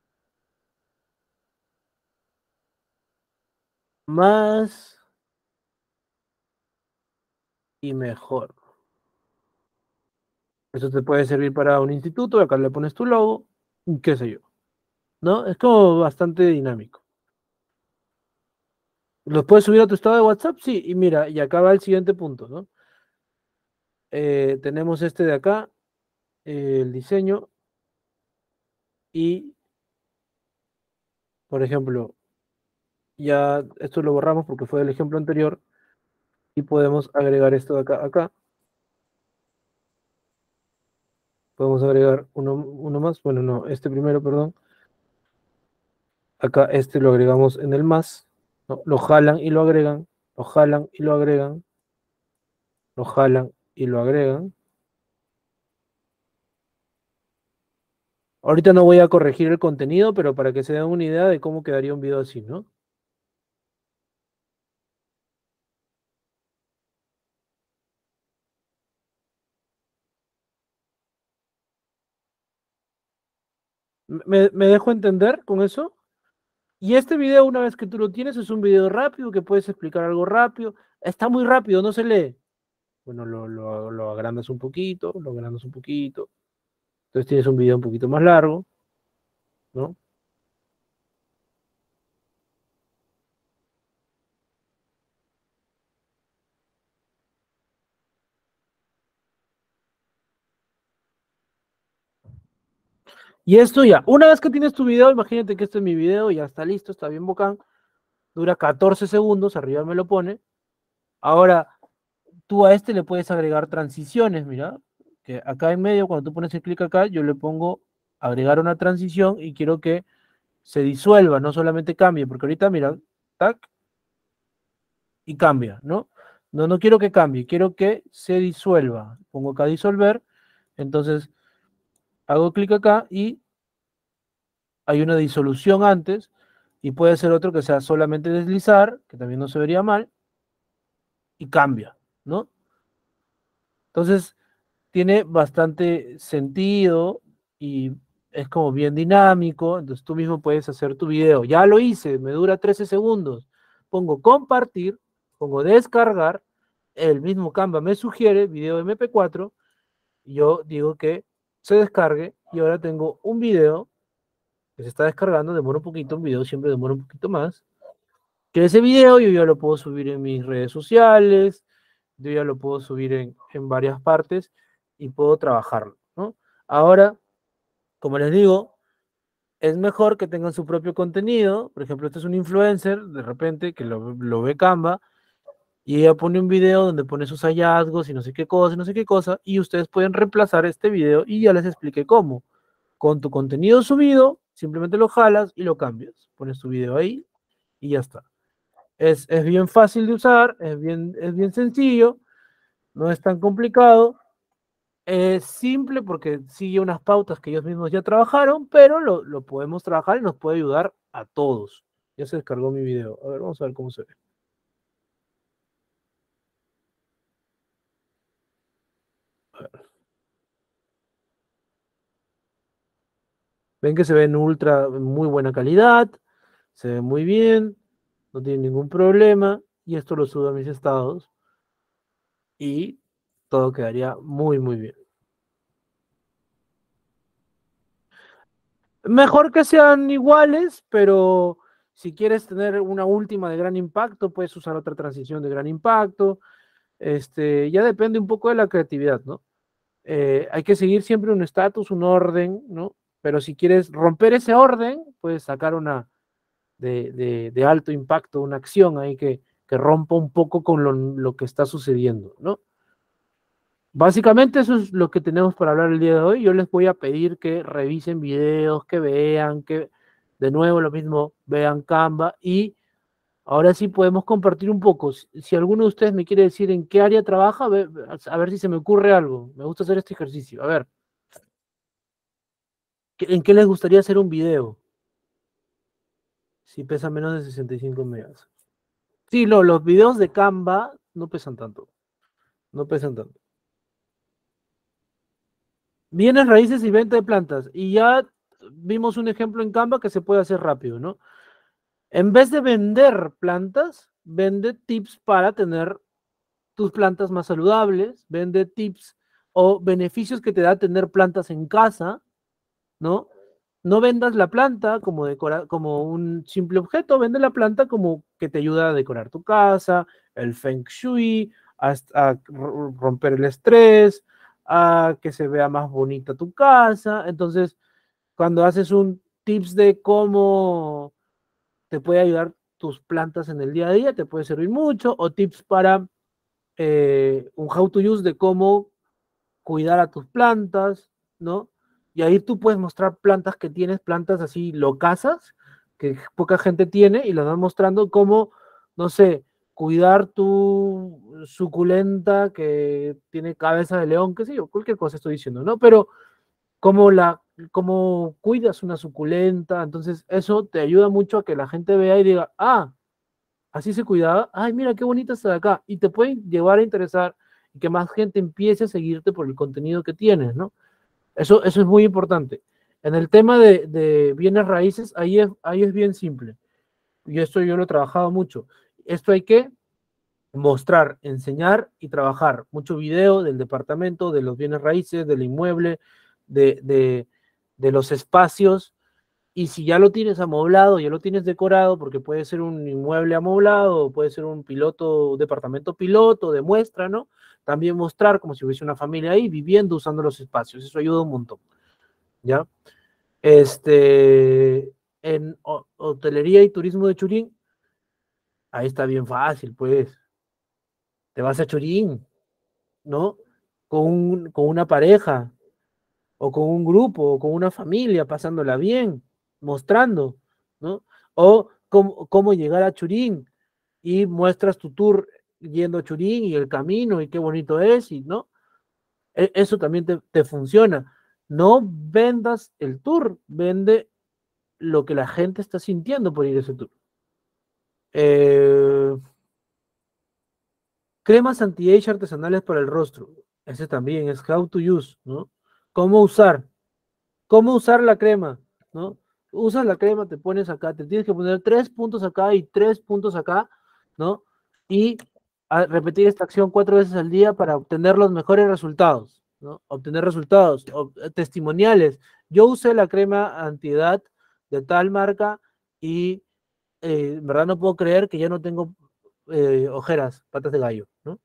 más y mejor. Eso te puede servir para un instituto, acá le pones tu logo, qué sé yo, ¿no? Es como bastante dinámico. ¿Los puedes subir a tu estado de WhatsApp? Sí, y mira, y acá va el siguiente punto, ¿no? Eh, tenemos este de acá, eh, el diseño, y, por ejemplo, ya esto lo borramos porque fue el ejemplo anterior, y podemos agregar esto de acá, acá. Podemos agregar uno, uno más, bueno, no, este primero, perdón. Acá este lo agregamos en el más, ¿no? Lo jalan y lo agregan, lo jalan y lo agregan, lo jalan y lo agregan. Ahorita no voy a corregir el contenido, pero para que se den una idea de cómo quedaría un video así, ¿no? ¿Me, me dejo entender con eso? Y este video, una vez que tú lo tienes, es un video rápido, que puedes explicar algo rápido. Está muy rápido, no se lee. Bueno, lo, lo, lo agrandas un poquito, lo agrandas un poquito. Entonces tienes un video un poquito más largo, ¿no? Y esto ya, una vez que tienes tu video, imagínate que este es mi video, ya está listo, está bien bacán. Dura catorce segundos, arriba me lo pone. Ahora, tú a este le puedes agregar transiciones, mira, que acá en medio, cuando tú pones el clic acá, yo le pongo agregar una transición y quiero que se disuelva, no solamente cambie, porque ahorita, mira, tac, y cambia, ¿no? No, no quiero que cambie, quiero que se disuelva. Pongo acá disolver, entonces hago clic acá y hay una disolución antes, y puede ser otro que sea solamente deslizar, que también no se vería mal, y cambia, ¿no? Entonces, tiene bastante sentido y es como bien dinámico, entonces tú mismo puedes hacer tu video. Ya lo hice, me dura trece segundos. Pongo compartir, pongo descargar, el mismo Canva me sugiere video eme pe cuatro, y yo digo que se descargue y ahora tengo un video que se está descargando, demora un poquito, un video siempre demora un poquito más, que ese video yo ya lo puedo subir en mis redes sociales, yo ya lo puedo subir en, en varias partes y puedo trabajarlo, ¿no? Ahora, como les digo, es mejor que tengan su propio contenido. Por ejemplo, este es un influencer, de repente, que lo, lo ve Canva, y ella pone un video donde pone sus hallazgos y no sé qué cosa, no sé qué cosa, y ustedes pueden reemplazar este video y ya les expliqué cómo. Con tu contenido subido, simplemente lo jalas y lo cambias. Pones tu video ahí y ya está. Es, es bien fácil de usar, es bien, es bien sencillo, no es tan complicado. Es simple porque sigue unas pautas que ellos mismos ya trabajaron, pero lo, lo podemos trabajar y nos puede ayudar a todos. Ya se descargó mi video. A ver, vamos a ver cómo se ve. A ver. Ven que se ve en ultra, muy buena calidad, se ve muy bien, no tiene ningún problema, y esto lo subo a mis estados y todo quedaría muy, muy bien. Mejor que sean iguales, pero si quieres tener una última de gran impacto, puedes usar otra transición de gran impacto. Este, ya depende un poco de la creatividad, ¿no? Eh, hay que seguir siempre un estatus, un orden, ¿no? Pero si quieres romper ese orden, puedes sacar una de, de, de alto impacto, una acción ahí que, que rompa un poco con lo, lo que está sucediendo, ¿no? Básicamente eso es lo que tenemos para hablar el día de hoy. Yo les voy a pedir que revisen videos, que vean, que de nuevo lo mismo, vean Canva, y ahora sí podemos compartir un poco. Si, si alguno de ustedes me quiere decir en qué área trabaja, a ver, a ver si se me ocurre algo. Me gusta hacer este ejercicio. A ver. ¿En qué les gustaría hacer un video? Si pesa menos de sesenta y cinco megas. Sí, no, los videos de Canva no pesan tanto. No pesan tanto. Bienes raíces y venta de plantas. Y ya vimos un ejemplo en Canva que se puede hacer rápido, ¿no? En vez de vender plantas, vende tips para tener tus plantas más saludables, vende tips o beneficios que te da tener plantas en casa, ¿no? No vendas la planta como, decora, como un simple objeto, vende la planta como que te ayuda a decorar tu casa, el feng shui, a, a romper el estrés, a que se vea más bonita tu casa. Entonces, cuando haces un tips de cómo te puede ayudar tus plantas en el día a día, te puede servir mucho, o tips para eh, un how to use de cómo cuidar a tus plantas, ¿no? Y ahí tú puedes mostrar plantas que tienes, plantas así locasas, que poca gente tiene, y las vas mostrando como, no sé, cuidar tu suculenta que tiene cabeza de león, qué sé yo, cualquier cosa estoy diciendo, ¿no? Pero como la, como cuidas una suculenta, entonces eso te ayuda mucho a que la gente vea y diga, ah, así se cuidaba, ay, mira qué bonita está de acá, y te pueden llevar a interesar y que más gente empiece a seguirte por el contenido que tienes, ¿no? Eso, eso es muy importante. En el tema de, de bienes raíces, ahí es, ahí es bien simple. Y esto yo lo he trabajado mucho. Esto hay que mostrar, enseñar y trabajar. Mucho video del departamento, de los bienes raíces, del inmueble, de, de, de los espacios. Y si ya lo tienes amoblado, ya lo tienes decorado, porque puede ser un inmueble amoblado, puede ser un piloto, departamento piloto, de muestra, ¿no? También mostrar como si hubiese una familia ahí viviendo, usando los espacios. Eso ayuda un montón, ¿ya? Este, en hotelería y turismo de Churín, ahí está bien fácil, pues. Te vas a Churín, ¿no? Con, un, con una pareja, o con un grupo, o con una familia, pasándola bien, mostrando, ¿no? O cómo, cómo llegar a Churín, y muestras tu tour yendo a Churín, y el camino, y qué bonito es, y ¿no? E eso también te, te funciona. No vendas el tour, vende lo que la gente está sintiendo por ir a ese tour. Eh, cremas anti-age artesanales para el rostro. Ese también es how to use, ¿no? ¿Cómo usar? ¿Cómo usar la crema? ¿No? Usas la crema, te pones acá, te tienes que poner tres puntos acá y tres puntos acá, ¿no? Y a repetir esta acción cuatro veces al día para obtener los mejores resultados, ¿no? Obtener resultados, ob testimoniales. Yo usé la crema antiedad de tal marca y eh, en verdad no puedo creer que ya no tengo eh, ojeras, patas de gallo, ¿no?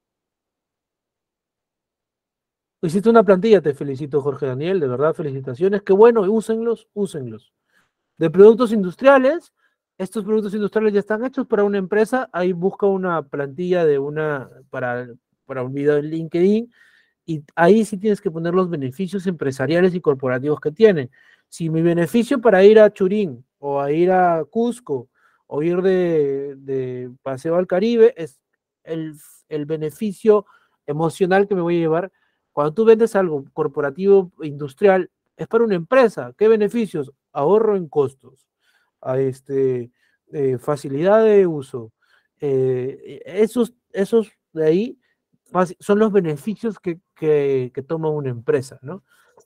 Hiciste una plantilla, te felicito, Jorge Daniel, de verdad, felicitaciones. Qué bueno, úsenlos, úsenlos. De productos industriales, estos productos industriales ya están hechos para una empresa, ahí busca una plantilla de una, para, para un video en LinkedIn, y ahí sí tienes que poner los beneficios empresariales y corporativos que tienen. Si mi beneficio para ir a Churín, o a ir a Cusco, o ir de, de paseo al Caribe, es el, el beneficio emocional que me voy a llevar. Cuando tú vendes algo corporativo, industrial, es para una empresa. ¿Qué beneficios? Ahorro en costos, a este, eh, facilidad de uso. Eh, esos, esos de ahí son los beneficios que, que, que toma una empresa, ¿no?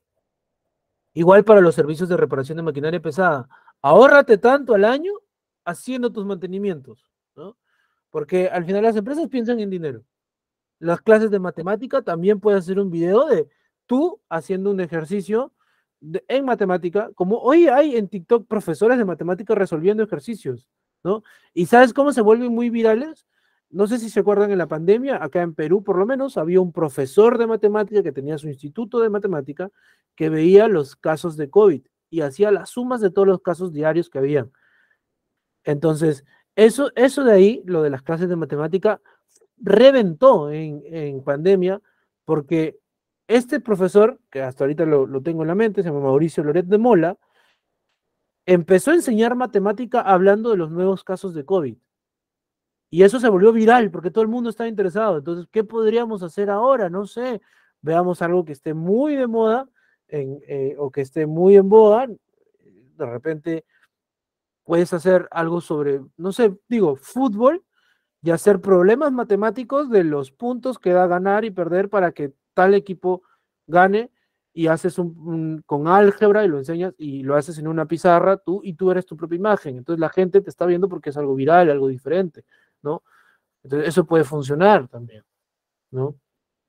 Igual para los servicios de reparación de maquinaria pesada. Ahórrate tanto al año haciendo tus mantenimientos, ¿no? Porque al final las empresas piensan en dinero. Las clases de matemática también puedes hacer un video de tú haciendo un ejercicio de, en matemática, como hoy hay en TikTok profesores de matemática resolviendo ejercicios, ¿no? ¿Y sabes cómo se vuelven muy virales? No sé si se acuerdan, en la pandemia, acá en Perú por lo menos, había un profesor de matemática que tenía su instituto de matemática, que veía los casos de COVID y hacía las sumas de todos los casos diarios que habían. Entonces, eso, eso de ahí, lo de las clases de matemática, reventó en, en pandemia, porque este profesor, que hasta ahorita lo, lo tengo en la mente, se llama Mauricio Loret de Mola, empezó a enseñar matemática hablando de los nuevos casos de COVID. Y eso se volvió viral, porque todo el mundo estaba interesado. Entonces, ¿qué podríamos hacer ahora? No sé, veamos algo que esté muy de moda, en, eh, o que esté muy en boga. De repente, puedes hacer algo sobre, no sé, digo, fútbol, y hacer problemas matemáticos de los puntos que da ganar y perder para que tal equipo gane, y haces un, un, con álgebra, y lo enseñas y lo haces en una pizarra tú, y tú eres tu propia imagen. Entonces la gente te está viendo porque es algo viral, algo diferente, ¿no? Entonces eso puede funcionar también, ¿no?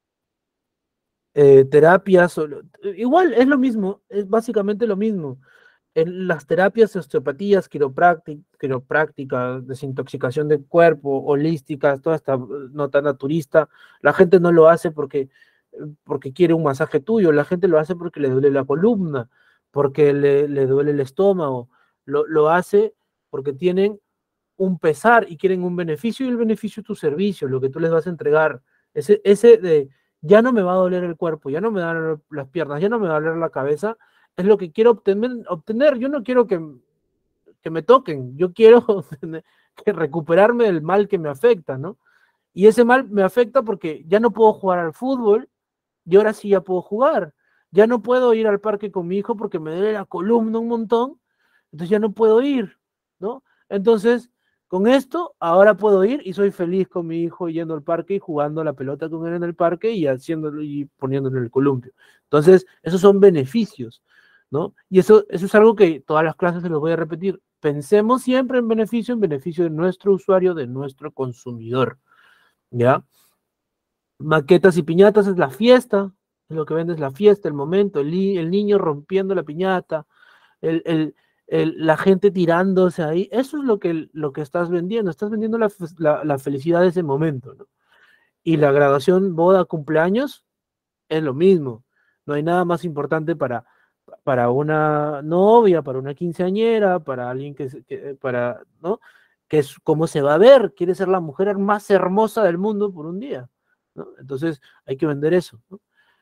Eh, terapias, igual es lo mismo, es básicamente lo mismo. En las terapias, osteopatías, quiropráctica, quiropráctica, desintoxicación del cuerpo, holísticas, toda esta nota naturista, la gente no lo hace porque, porque quiere un masaje tuyo, la gente lo hace porque le duele la columna, porque le, le duele el estómago, lo, lo hace porque tienen un pesar y quieren un beneficio, y el beneficio es tu servicio, lo que tú les vas a entregar. Ese, ese de, ya no me va a doler el cuerpo, ya no me van a doler las piernas, ya no me va a doler la cabeza, es lo que quiero obtener. obtener. Yo no quiero que, que me toquen, yo quiero que recuperarme del mal que me afecta, ¿no? Y ese mal me afecta porque ya no puedo jugar al fútbol y ahora sí ya puedo jugar. Ya no puedo ir al parque con mi hijo porque me duele la columna un montón, entonces ya no puedo ir, ¿no? Entonces, con esto, ahora puedo ir y soy feliz con mi hijo yendo al parque y jugando a la pelota con él en el parque y haciéndolo y poniéndolo en el columpio. Entonces, esos son beneficios, ¿no? Y eso, eso es algo que todas las clases se los voy a repetir. Pensemos siempre en beneficio, en beneficio de nuestro usuario, de nuestro consumidor, ¿ya? Maquetas y piñatas es la fiesta, es lo que vende es la fiesta, el momento, el, el niño rompiendo la piñata, el, el, el, la gente tirándose ahí, eso es lo que, lo que estás vendiendo, estás vendiendo la, la, la felicidad de ese momento, ¿no? Y la graduación, boda, cumpleaños, es lo mismo, no hay nada más importante para, para una novia, para una quinceañera, para alguien que, que para, ¿no? Que es cómo se va a ver, quiere ser la mujer más hermosa del mundo por un día, ¿no? Entonces hay que vender eso, ¿no?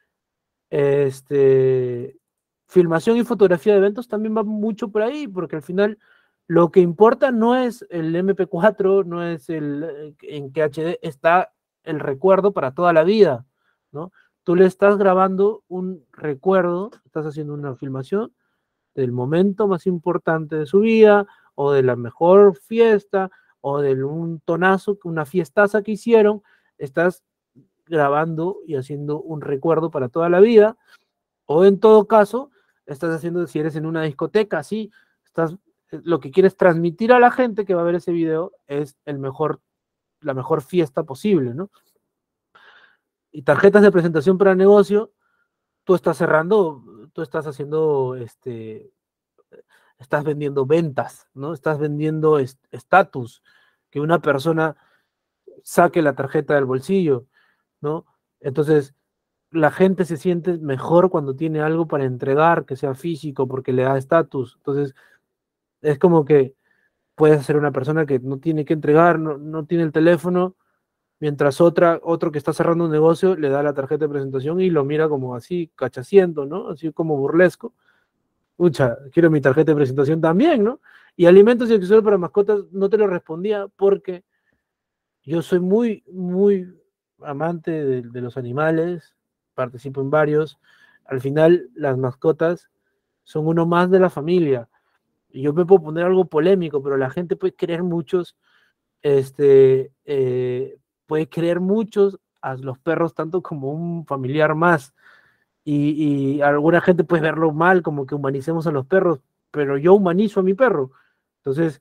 Este, filmación y fotografía de eventos también va mucho por ahí, porque al final lo que importa no es el eme pe cuatro, no es el en qué hache de, está el recuerdo para toda la vida, ¿no? Tú le estás grabando un recuerdo, estás haciendo una filmación del momento más importante de su vida, o de la mejor fiesta, o de un tonazo, una fiestaza que hicieron, estás grabando y haciendo un recuerdo para toda la vida, o en todo caso, estás haciendo, si eres en una discoteca, sí, estás, lo que quieres transmitir a la gente que va a ver ese video es el mejor, la mejor fiesta posible, ¿no? Y tarjetas de presentación para negocio, tú estás cerrando, tú estás haciendo, este, estás vendiendo ventas, ¿no? Estás vendiendo estatus, que una persona saque la tarjeta del bolsillo, ¿no? Entonces, la gente se siente mejor cuando tiene algo para entregar, que sea físico, porque le da estatus. Entonces, es como que puedes ser una persona que no tiene que entregar, no, no tiene el teléfono, mientras otra, otro que está cerrando un negocio le da la tarjeta de presentación y lo mira como así, cachaciendo, ¿no? Así como burlesco. Pucha, quiero mi tarjeta de presentación también, ¿no? Y alimentos y accesorios para mascotas no te lo respondía porque yo soy muy, muy amante de, de los animales, participo en varios. Al final, las mascotas son uno más de la familia. Y yo me puedo poner algo polémico, pero la gente puede creer muchos, este, eh, puede creer muchos a los perros tanto como un familiar más. Y, y alguna gente puede verlo mal, como que humanicemos a los perros, pero yo humanizo a mi perro. Entonces,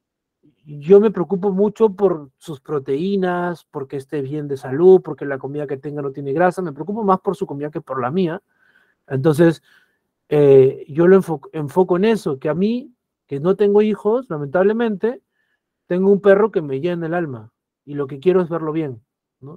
yo me preocupo mucho por sus proteínas, porque esté bien de salud, porque la comida que tenga no tiene grasa, me preocupo más por su comida que por la mía. Entonces, eh, yo lo enfoco, enfoco en eso, que a mí, que no tengo hijos, lamentablemente, tengo un perro que me llena el alma, y lo que quiero es verlo bien, ¿no?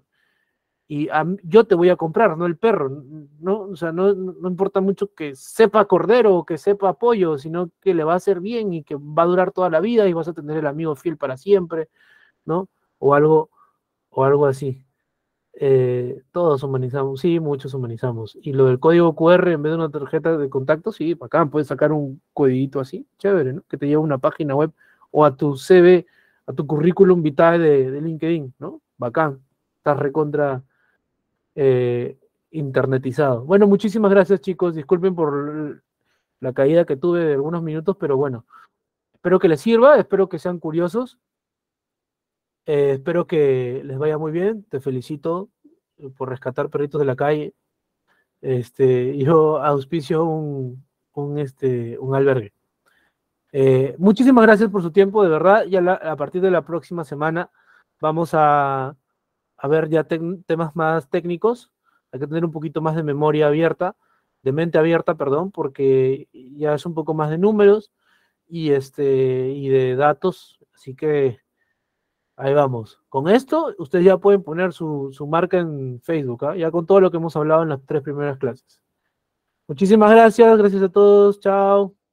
Y a, yo te voy a comprar, no el perro, ¿no? O sea, no, no importa mucho que sepa cordero o que sepa pollo, sino que le va a hacer bien y que va a durar toda la vida y vas a tener el amigo fiel para siempre, ¿no? O algo, o algo así. Eh, todos humanizamos, sí, muchos humanizamos. Y lo del código cu erre en vez de una tarjeta de contacto, sí, acá puedes sacar un codiguito así, chévere, ¿no? Que te lleva a una página web o a tu ce ve, a tu currículum vitae de, de LinkedIn, ¿no? Bacán, estás recontra eh, internetizado. Bueno, muchísimas gracias, chicos. Disculpen por la caída que tuve de algunos minutos, pero bueno, espero que les sirva, espero que sean curiosos. Eh, espero que les vaya muy bien. Te felicito por rescatar perritos de la calle. Este, yo auspicio un, un, este, un albergue. Eh, muchísimas gracias por su tiempo, de verdad. Ya la, a partir de la próxima semana vamos a, a ver ya te, temas más técnicos. Hay que tener un poquito más de memoria abierta, de mente abierta, perdón, porque ya es un poco más de números y, este, y de datos. Así que ahí vamos. Con esto, ustedes ya pueden poner su, su marca en Facebook, ¿eh? Ya con todo lo que hemos hablado en las tres primeras clases. Muchísimas gracias, gracias a todos, chao.